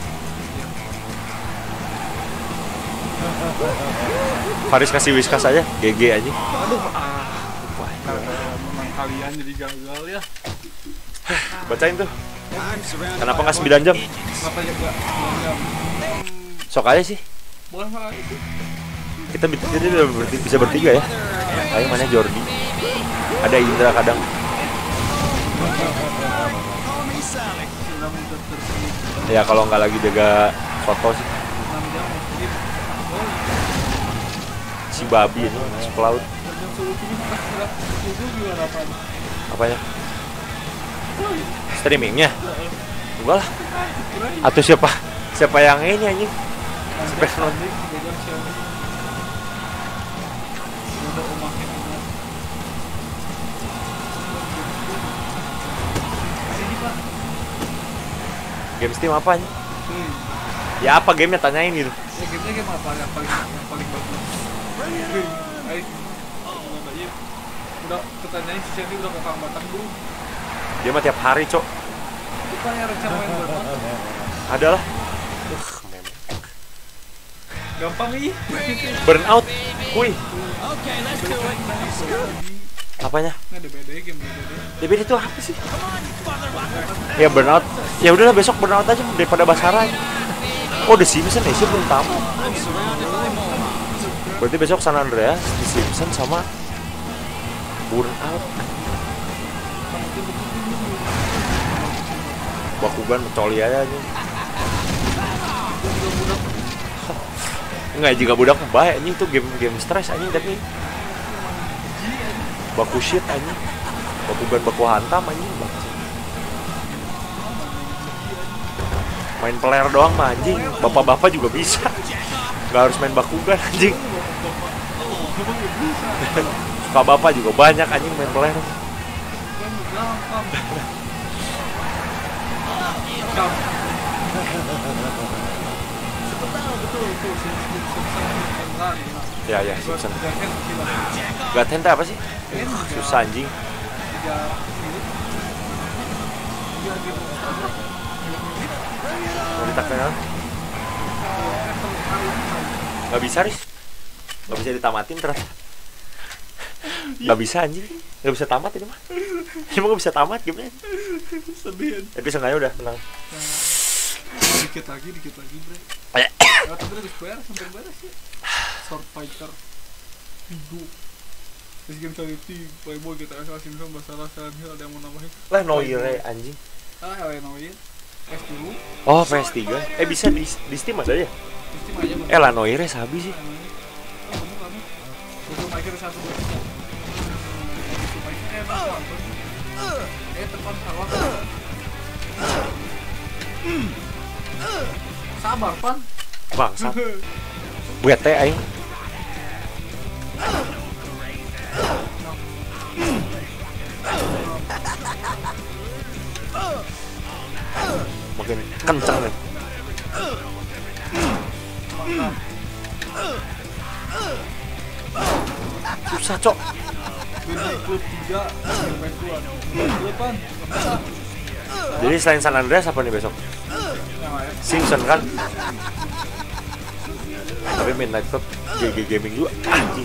Faris kasih whiskas aja, GG aja. Aduh, memang kalian jadi gagal ya. Bacain tuh. Kenapa nggak 9 jam? Kenapa juga 9 jam? Sok aja sih. Boleh lah itu. Kita bisa bertiga ya. Ayo mana Jordi? Ada Indra kadang. Ya kalau nggak lagi jaga foto sih. 6 jam mungkin. Si babi ini masuk laut. Jam 10 ini itu gimana Pak? Apanya? Streamingnya? Enggak lah. Atau siapa yang ini anjing? Siapa yang nonton? Game Steam apanya? Ya apa gamenya, tanyain gitu. Ya gamenya game apa yang paling bagus? Ayo, udah ketanyain si Sandy udah ke Kang Batang dulu. Dia mah tiap hari, Cok. Kita yang rencana main berapa? Ada lah. Gampang ih. Burnout, kuy. Okay, let's do it. Apanya? Nah, DBD game DBD. DBD itu apa sih? Ya Burnout. Ya udahlah besok Burnout aja daripada Basara. Oh The Simpsons ya sih belum tamu. Berarti besok San Andreas, The Simpsons sama Burnout. Bakugan coli aja nih. Enggak juga budak baik anjing tuh game stres anjing tapi baku shit anjing. Bakugan baku hantam anjing. Main player doang mah anjing. Bapak-bapak juga bisa. Enggak harus main bakugan anjing. Suka bapak juga banyak anjing main player. Ya Simpson. Gak tenta apa sih? Susah anjing. Mau ditakan? Gak bisa Riz. Gak bisa ditamatin ternyata. Gak bisa anjing. Gak bisa tamat ini mah. Ini mah gak bisa tamat gimana? Sedih. Tapi sengaja udah menang. Dikit lagi bre. Ya tadi udah beres sampai beres ya. Sword Fighter Hidup. Terus game Charity, Playboy, GTA Simpson, Basara, Silent Hill, ada yang mau nambahin? Lah Noire anjing. Noire PS dulu. Oh PS3. Bisa di Steam ada ya? Steam aja. Lah Noire sabi sih. Kamu. Terus Michael 1 2 3. Tepan sawah. Sabar, Pan. Bangsat. Bete aing. Makin kencang nih. Susah, Cok. Klub 3 bantuan. Depan. Jadi selain San Andreas apa nih besok? Simpson kan? Tapi Midnight Club GG Gaming juga anjing.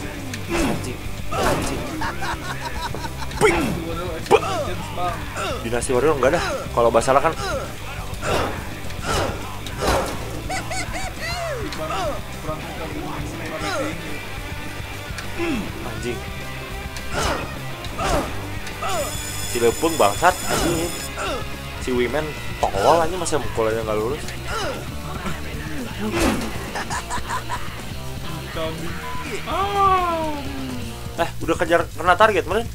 Ping. Dinasti Warrior enggak dah. Kalau Basara kan anjing. Si Lepung bangsat anjing. Si Wimen tolol aja masa mukul aja nggak lurus. Udah kejar kena target meren.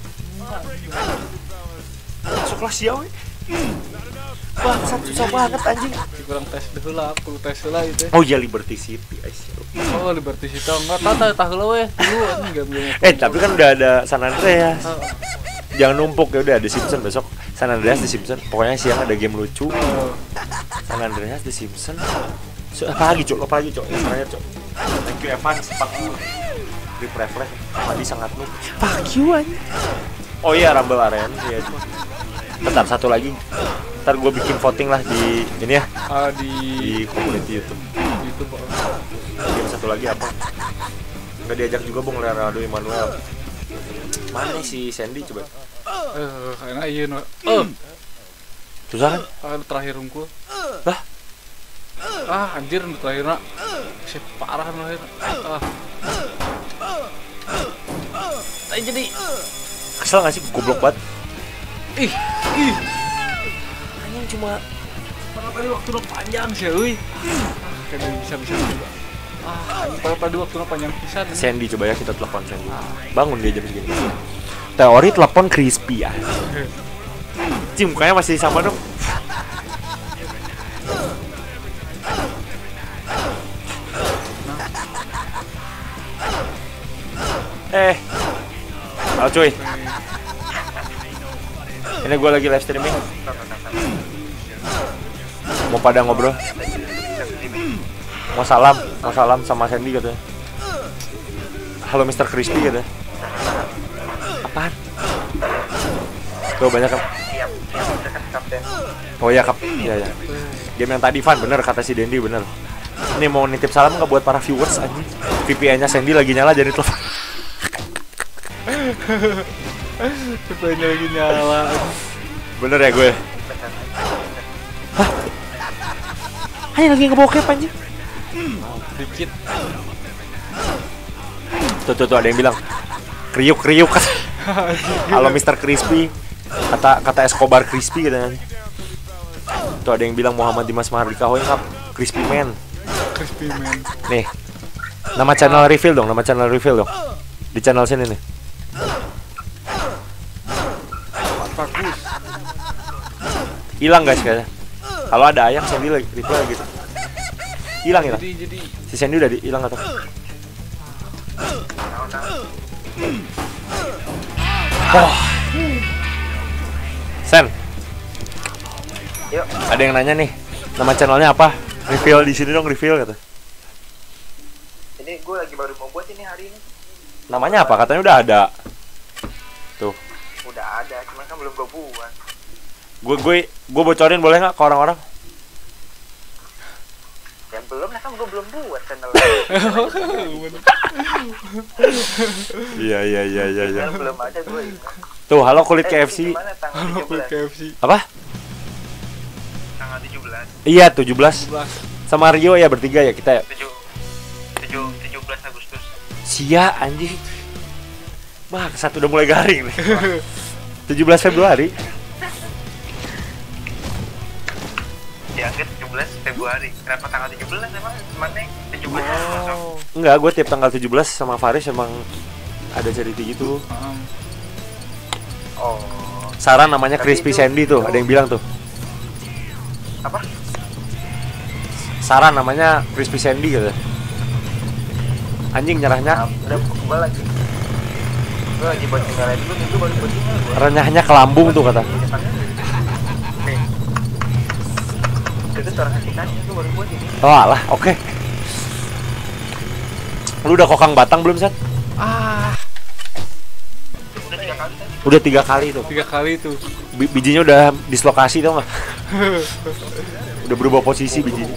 Masuklah siau. Bangsat susah banget anjing. Kurang tes dulu lah, perlu tes lah itu. Oh iya Liberty City. Oh Liberty City enggak tah heula we dulu anjing. Tapi kan udah ada San Andreas. Jangan numpuk ya udah ada Simpson besok. San Andreas The Simpson. Pokoknya siang ada game lucu. San Andreas The Simpson. Apa lagi, Cok? Yang terakhir, Cok. Thank you Evans 40. Grip reflex. Tadi sangat noob. Fuck you anjing. Oh iya, Rumble Arena. Iya. Bentar, satu lagi. Ntar gue bikin voting lah di ini ya. Di community YouTube. Game satu lagi apa? Nggak diajak juga Bung Leonardo Emmanuel. Mana si Sandy coba? Kayaknya iya no. Susah kan? Terakhir unggul. Lah, Anjir terakhir nak. Parah terakhir. jadi kesel nggak sih, goblok banget. Ih. Anjing cuma Padahal tadi waktu panjang sih, euy. Kayaknya bisa juga. Padahal tadi waktu panjang pisan. Sandy coba ya, kita telepon Sandy. Bangun dia jam segini. Teori telepon crispy ya. Cim, mukanya masih sama dong. Halo cuy. Ini gue lagi live streaming. Mau pada ngobrol. Mau salam sama Sandy katanya. Halo Mr. Crispy katanya. Apaan? Tuh banyak kan. Oh iya kap. Iya. Game yang tadi Van, bener kata si Dendi, bener. Ini mau nitip salam nggak buat para viewers anjing. VPN-nya Sandy lagi nyala jadi telepon. VPN-nya lagi nyala. Bener ya gue. Hah? Hanya lagi ngebokep anjing. Dikit. Tuh ada yang bilang kriuk. Halo Mr. Crispy. Kata Escobar Crispy katanya. Tuh ada yang bilang Muhammad Dimas Mahardika Hoy Kap Crispy Man. Nih. Nama channel reveal dong. Di channel sini nih. Bagus. Hilang guys kayaknya. Kalau ada ayam Sandy lagi reply gitu. Hilang. Jadi Si Sandy udah hilang atau? Oh. Sen. Yuk. Ada yang nanya nih, nama channelnya apa? Reveal di sini dong, reveal kata. Ini gue lagi baru mau buat ini hari ini. Namanya apa? Katanya udah ada. Tuh. Udah ada, cuman kan belum gue buat. Gue bocorin boleh nggak ke orang-orang? Ya belum lah, kan gue belum buat channel. Iya. Belum ada gue ini. Tuh, halo kulit KFC. Gimana tanggal 17? Apa? Tanggal 17. Iya, 17. Sama Rio ya bertiga ya kita ya. 17 Agustus. Sia anjing. Bangsat udah mulai garing nih. 17 Februari. Dianggap 17 Februari. Kenapa tanggal 17 emang? Sebenarnya 17 Enggak, gue tiap tanggal 17 sama Faris emang ada charity gitu. Oh. Saran namanya Tapi Crispy itu- Sandy tuh, ada yang bilang tuh. Apa? Saran namanya Crispy Sandy gitu. Anjing nyerahnya, Udah gue lagi buat tinggalnya dulu, itu baru buat tinggal gue. renyahnya ke lambung tuh kata. Nih. Itu suara ketikannya itu baru buat ini. Oh alah, oke. Lu udah kokang batang belum, Sat? Udah 3 kali tadi. Udah 3 kali tuh. 3 kali tuh. Bijinya udah dislokasi tau nggak? Udah berubah posisi bijinya.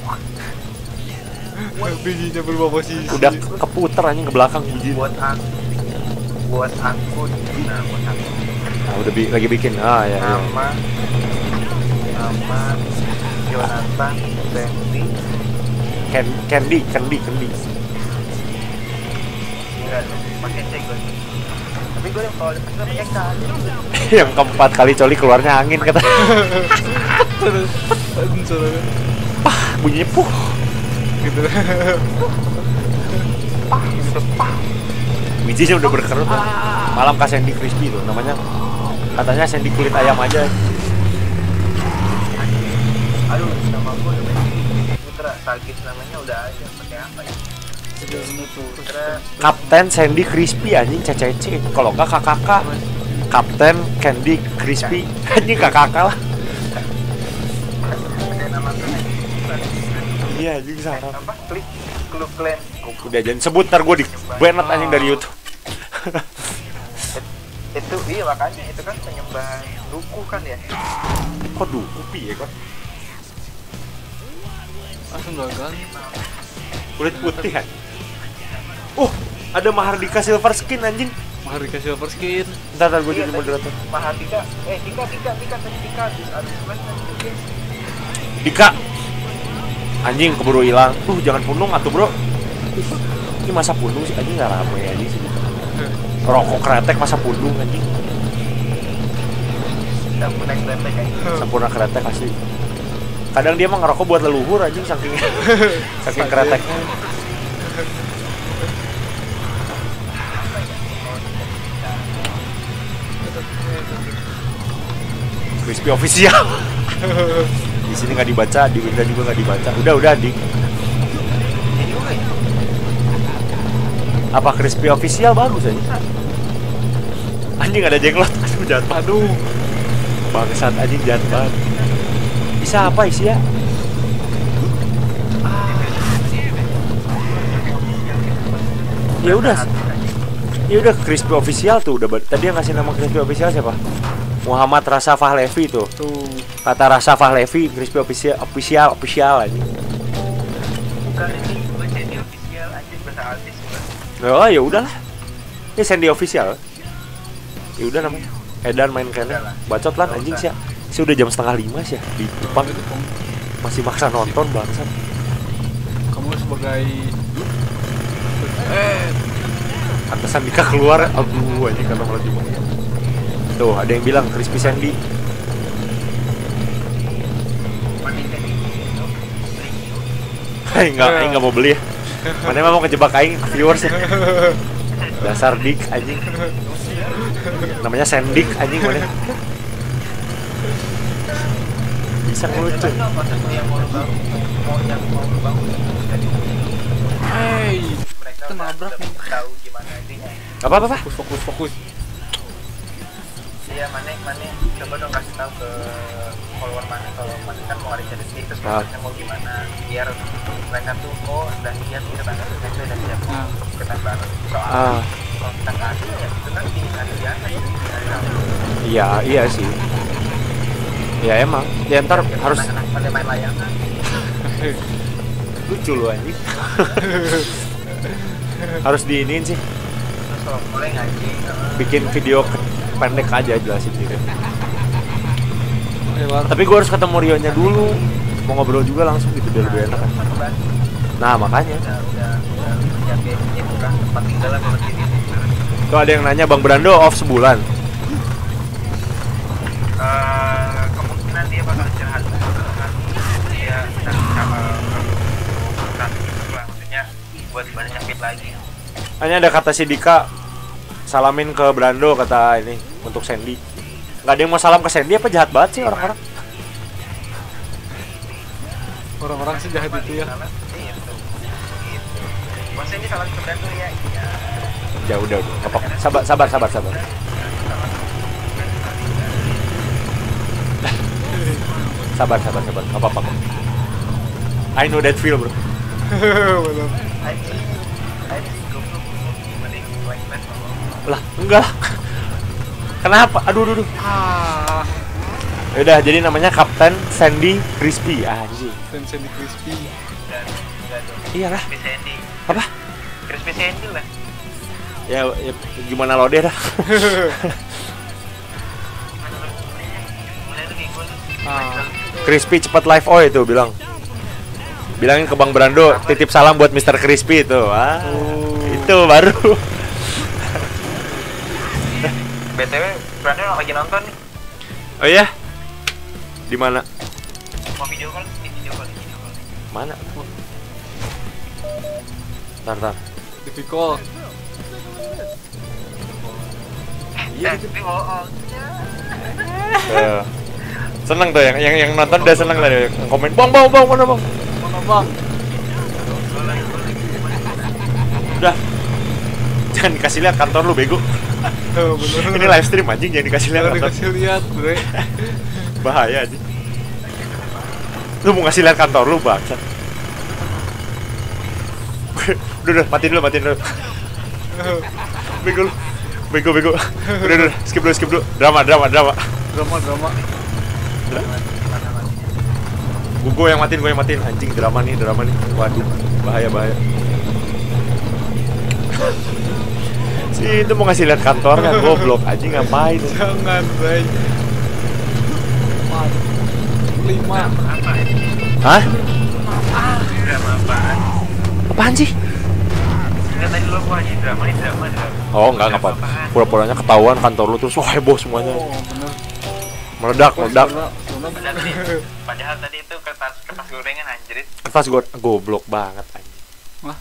Bijinya berubah posisi. Udah keputer anjing ke belakang bijinya. Buat aku. Nah, buat aku. Nah, udah lagi bikin. Ah ya. Nama Jonathan Bendy. Candy. Enggak, pakai cek gue. Tapi gue yang kalau pakai cek aja. Yang keempat kali coli keluarnya angin kata. Bunyinya puh. Gitu. Bijinya udah berkerut tuh. Malam ke Sandy Crispy tuh namanya. Katanya Sandy kulit ayam aja. Aduh, nama gue udah banyak. Putra Sagit namanya udah ada, pakai apa ya? Putra Kapten Sandy Crispy anjing CCC. Kalau enggak kakak. Kapten Candy Crispy. Anjing kakak lah. pakai nama gue. Iya, anjing sarap. Apa? Klub Klan. Udah jangan sebut, ntar gue di banned anjing dari YouTube. Itu iya makanya itu kan penyembah duku kan ya. Kok duku piye kok? Langsung gagal. Kulit putih kan? Ada Mahardika Silver Skin anjing. Mahardika Silver Skin. Ntar gue jadi moderator. Mahardika. Dika. Dika. Anjing keburu hilang. Jangan punung atuh, Bro. Ini masa punung sih anjing, enggak rame anjing sih. Rokok kretek masa punung anjing. Sempurna kretek asli. Kadang dia mah ngerokok buat leluhur anjing saking kreteknya. Crispy official. Di sini nggak dibaca, di Winda juga nggak dibaca. Udah Dik. Apa Crispy official bagus aja. Anjing ada jenglot. Aduh jahat. Aduh. Bangsat anjing jahat banget. Bisa apa isi ya? Ya udah Crispy official tuh udah. Tadi yang ngasih nama Crispy official siapa? Muhammad Rasa Fahlevi tuh. Kata Rasa Fahlevi Crispy official aja. Bukan ini gue jadi official anjing bahasa artis. Oh ya udahlah. Ini Sandy official. Ya udah namanya. Edan main kayaknya. Bacot lah anjing sih. Sih udah jam 4:30 sih ya di depan. Masih maksa nonton bangsat. Kamu sebagai Atasan Dika keluar. Aduh anjing kata malah dimana. Tuh ada yang bilang Crispy Sandy. Enggak mau beli ya. Mana mau ngejebak aing viewers ya. Dasar dik anjing. Namanya Sandik anjing mana. Bisa ngelucu. hey, Mereka nabrak nih. tahu gimana intinya. Apa? Fokus. Iya, mana coba dong kasih tahu ke follower mana kalau mana kan mau ada jadi terus prosesnya mau gimana biar mereka tuh udah lihat kita banget udah siap untuk kita bareng soal kalau kita nggak ada ya itu kan ada Iya sih. Ya emang. Ya ntar harus pada main layangan. lucu lu anjing. Harus diinin sih. Terus kalau mulai ngaji Bikin video pendek aja jelasin gitu. Tapi gue harus ketemu Rionya dulu. Mau ngobrol juga langsung gitu biar lebih enak kan. Nah makanya udah siapin itu kan tempat tinggal apa begini. tuh ada yang nanya Bang Brando off sebulan. Kemungkinan dia bakal istirahat dia sama maksudnya buat banyak fit lagi. Hanya ada kata si Dika salamin ke Brando kata ini untuk Sandy. Nggak ada yang mau salam ke Sandy apa jahat banget sih orang-orang? Orang-orang sih jahat itu ya. Mas ini salam ke Brando ya. Iya. Ya udah nggak apa-apa. Sabar. Sabar, nggak apa-apa. I know that feel bro. Belum. Lah, enggak lah. Kenapa? Aduh. Udah, jadi namanya Kapten Sandy Crispy. Anjing. Sandy Crispy. Iyalah. Crispy Sandy. Apa? Crispy Sandy lah. Ya gimana lo deh dah. Crispy cepat live itu bilang. Bilangin ke Bang Brando titip salam buat Mr. Crispy itu. Itu baru. BTW, Brando lagi nonton nih. Oh iya? Di mana? Mau video call? Video call. Mana? Tar. Di Vicol. Iya gitu. Seneng tuh yang nonton udah seneng tadi. Komen bang mana bang? Bang. Udah. Jangan dikasih lihat kantor lu bego. Bener. Ini live stream anjing jangan dikasih lihat kantor. Dikasih lihat, bre. Bahaya anjing. Lu mau ngasih lihat kantor lu bangsat. Udah, matiin dulu. Bego. Udah, skip dulu. Drama. Gue yang matiin. Anjing, drama nih. Waduh, bahaya. Si itu mau ngasih lihat kantornya, goblok anjing ngapain? Jangan, Bray. 5. Hah? Drama apaan? Apaan sih? Enggak, tadi lu aja drama. Oh, enggak apa. Pura-puranya ketahuan kantor lu terus heboh semuanya. Oh, bener. Meledak. Padahal tadi itu kertas gorengan anjrit. Kertas goblok banget anjing. Wah.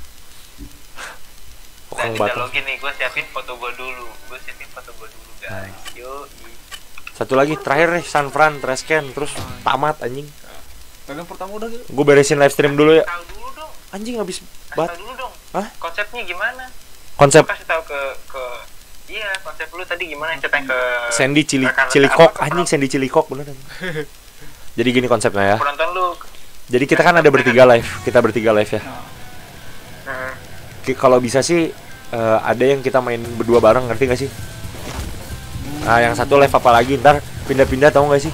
Nah, Kokang kita batu. login nih, gue siapin foto gue dulu guys. Yo. Satu lagi terakhir nih, San Fran, Tresken, terus tamat anjing. Tadi yang pertama udah gitu. Gue beresin live stream dulu ya. Tahu dulu dong. Anjing habis Kasih bat. tahu dulu dong. Hah? Konsepnya gimana? Konsep Kasih tahu ke iya, konsep lu tadi gimana ceritanya ke Sandy rekan-rekan Cilikok, apa, anjing Sandy Cilikok beneran. Jadi gini konsepnya ya. penonton lu. Jadi kita kan ada bertiga live ya. Heeh. Kalau bisa sih ada yang kita main berdua bareng, ngerti gak sih? Nah, yang satu live apa lagi, ntar pindah-pindah tau gak sih?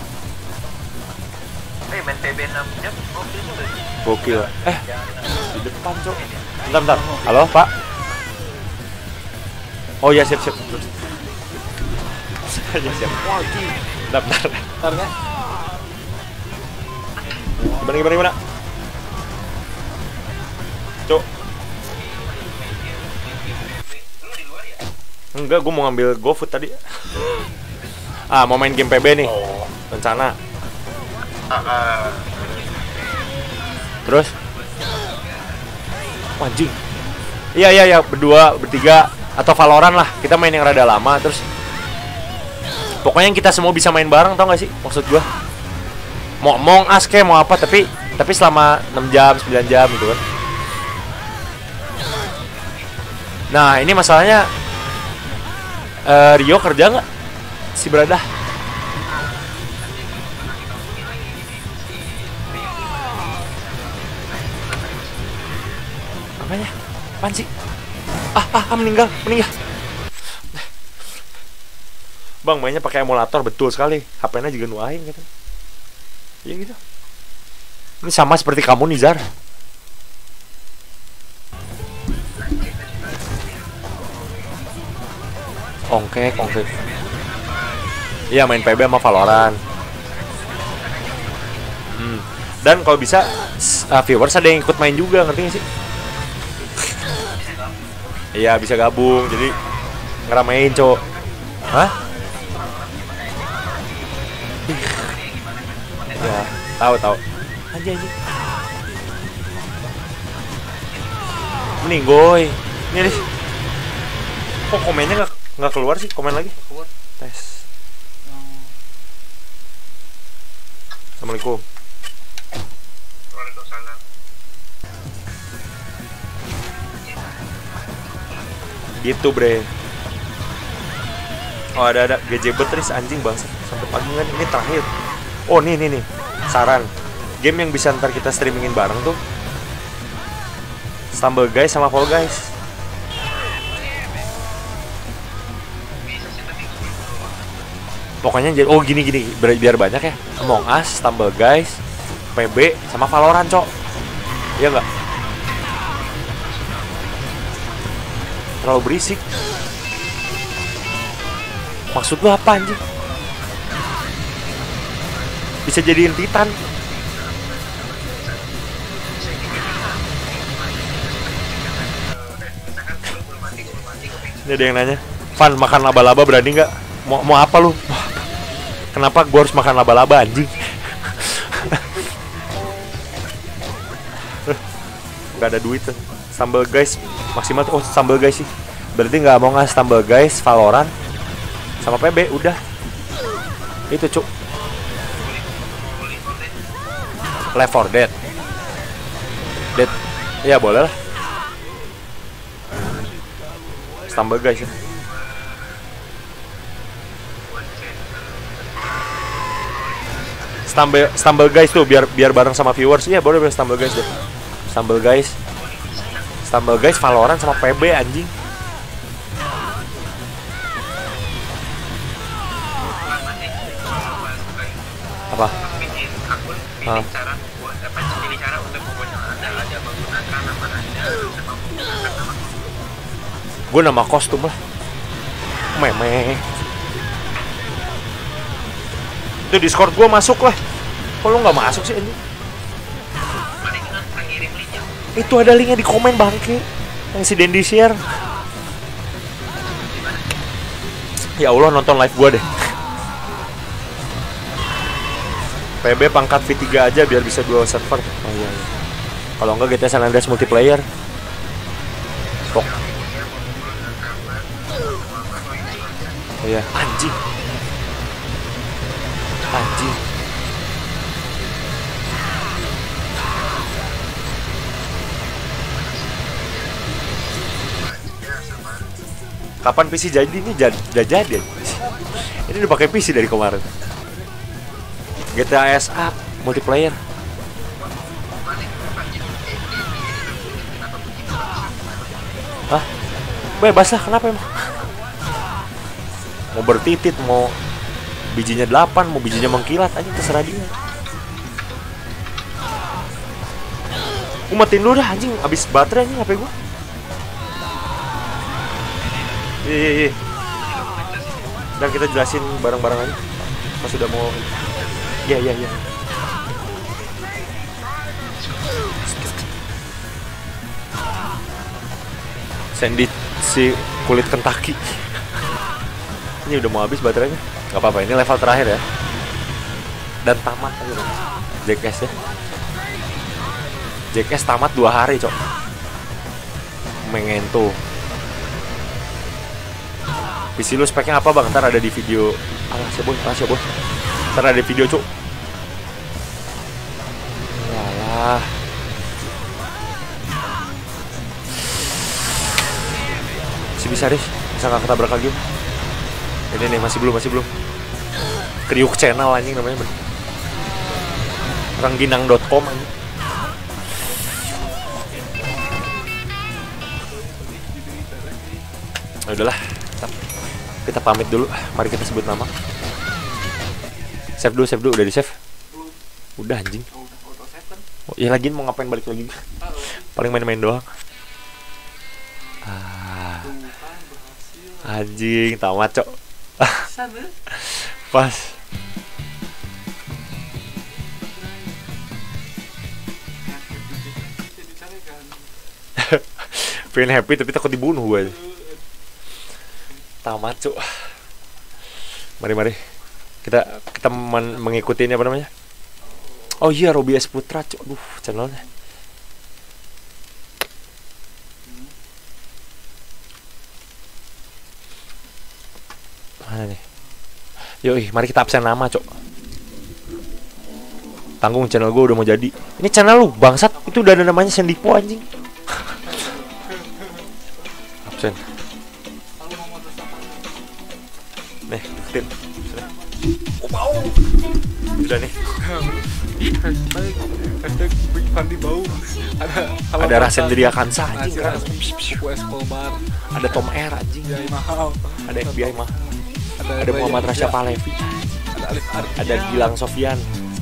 Main PB 6 jam, gokil juga sih. Gokil. Di depan, Cok. Bentar. Halo, Pak? Oh ya, siap. Ya, siap. Bentar. Ntar kan? Gimana? Cok. Lu di luar ya? Enggak, gue mau ngambil GoFood tadi. Mau main game PB nih. Rencana. Terus? Anjing. Iya, berdua, bertiga atau Valorant lah. Kita main yang rada lama terus. Pokoknya yang kita semua bisa main bareng, tau gak sih? Maksud gua. Mau aske mau apa tapi selama 6 jam, 9 jam gitu kan. Nah, ini masalahnya Rio kerja nggak? Si Bradah. Apanya? Apaan sih? Meninggal. Bang, mainnya pakai emulator, betul sekali. HP-nya juga nuahin gitu. Iya gitu. Ini sama seperti kamu nih, Zar. Ongkek. Iya, main PB sama Valorant. Dan kalau bisa viewers ada yang ikut main juga, ngerti gak sih? Iya, bisa gabung, jadi ngeramein, Cok. Hah? Ya, tahu. Anjing. Mending goy. Ini nih. Kok komennya nggak keluar sih? Komen lagi. Keluar. Tes. Assalamualaikum. Waalaikumsalam. Gitu, bre. Oh, ada GJ Betris anjing bangsa. Sampai pagi kan ini terakhir. Oh, nih. Saran. Game yang bisa ntar kita streamingin bareng tuh Stumble Guys sama Fall Guys. Pokoknya jadi gini biar banyak ya. Among Us, Stumble Guys, PB sama Valorant, Cok. Iya enggak? Terlalu berisik. Maksud lu apa anjing? Bisa jadiin Titan. Ini ada yang nanya, Van, makan laba-laba berani nggak? Mau apa lu? Kenapa gua harus makan laba-laba anjing? Gak ada duit tuh. Stumble Guys maksimal tuh. Oh, Stumble Guys sih. Berarti nggak mau ngasih Stumble Guys, Valorant sama PB udah. Itu, Cuk. Left 4 Dead. Ya boleh lah. Stumble Guys ya. Stumble Guys tuh biar bareng sama viewers. Iya boleh Stumble Guys deh. Stumble Guys Stumble Guys, Valorant sama PB anjing. Apa? bikin akun, pilih cara buat pilih cara untuk membuat Anda menggunakan nama Anda sama menggunakan nama Gue nama kostum lah. Meme. Itu Discord gue masuk lah. Kok lu nggak masuk sih anjing? mana yang ngirim linknya. Itu ada linknya di komen bangke. Yang si Dendi share. Ya Allah, nonton live gue deh. PB pangkat V3 aja biar bisa dual server. Oh iya, iya. Kalau enggak GTA San Andreas multiplayer. Pok. Oh iya, anjing. Anjing. Kapan PC jadi ini? Udah jadi. Ini udah pakai PC dari kemarin. GTA SA multiplayer. Hah? Bebas lah, kenapa emang? Mau bertitit, mau bijinya 8, mau bijinya mengkilat aja terserah dia. Gua matiin dulu dah anjing, habis baterai anjing HP gua. Iya. Dan kita jelasin bareng-bareng aja. Pas sudah mau. Iya. Sandy si kulit Kentucky. Ini udah mau habis baterainya. Gak apa-apa, ini level terakhir ya. Dan tamat aja dong. Jackass ya. Jackass tamat 2 hari, cok. Mengento. PC lu speknya apa bang? Ntar ada di video. Alah siapa boy? Ntar ada di video cuk. Yalah. Masih bisa deh. Bisa gak ketabrak lagi. Ini nih masih belum. Kriuk channel anjing namanya. Rangginang.com anjing. Udahlah. Kita pamit dulu. Mari kita sebut nama. Save dulu, udah di save. Udah anjing. Oh, ya lagi mau ngapain balik lagi? Paling main-main doang. Anjing, tamat, cok. Pas. Pengen happy tapi takut dibunuh gue. Tamat, cuk. Mari. Kita mengikuti ini apa namanya? Oh iya, Robi S Putra, cuk. Aduh, channelnya. Mana nih? Yoi, mari kita absen nama, cuk. Tanggung, channel gue udah mau jadi. Ini channel lu, bangsat. Itu udah ada namanya Sendipo anjing. Absen. Nih, deketin. Bau. Udah nih. Hashtag Big Fandi bau. Ada Rasendria Kansa anjing. Kuku Escobar. Ada Tom R anjing. FBI mahal. Ada FBI mahal. Ada Muhammad Rasya Palevi. Ada Alif Ardia. Ada Gilang Sofyan.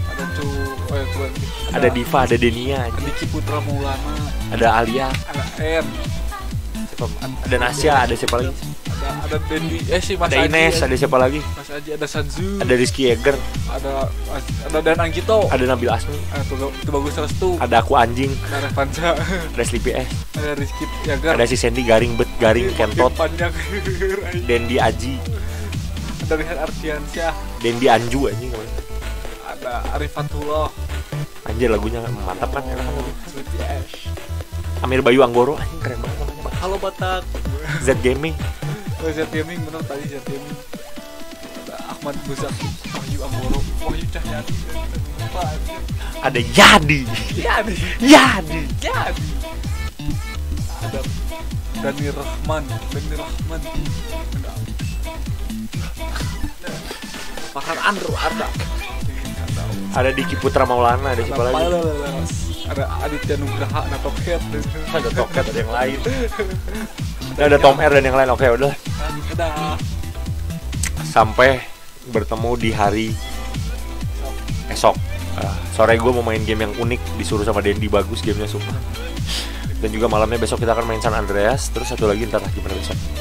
Ada Diva, ada Denia. Ada Diki Putra Maulana. Ada Alia. Ada R. Ada Nasya, ada siapa lagi? Ada Dendi, si Mas ada Aji. Ines, ada siapa lagi? Mas Aji, ada Sanzu. Ada Rizky Yeager. Ada Dan Anggito. Ada Nabil Asmi. Itu bagus restu. Ada aku anjing. Ada Revansa. Ada Sleepy S. Ada Rizky Yeager. Ada si Sandy garing kentot. Panjang. Dendi Aji. Ada Rihan Ardiansyah. Dendi Anju anjing. Ada Arifatullah. Anjir lagunya mantap kan, enak kan lagu. BTS. Amir Bayu Anggoro anjing keren banget namanya. Halo Batak. Z Gaming. Z Gaming bener tadi Z Gaming. Ada Ahmad Muzaki, Wahyu Anggoro, Wahyu Cahyadi. Ada Yadi. Ada Dani Rahman. Bahkan Andrew ada. Diki Putra Maulana, ada siapa lagi? ada Aditya Nugraha, ada Toket, Ada Toket, ada yang lain. Ada Tom R dan yang lain. Oke, udah. udah Sampai bertemu di hari esok. Sore gue mau main game yang unik, disuruh sama Dendi, bagus gamenya sumpah. Dan juga malamnya besok kita akan main San Andreas. Terus satu lagi entahlah gimana besok.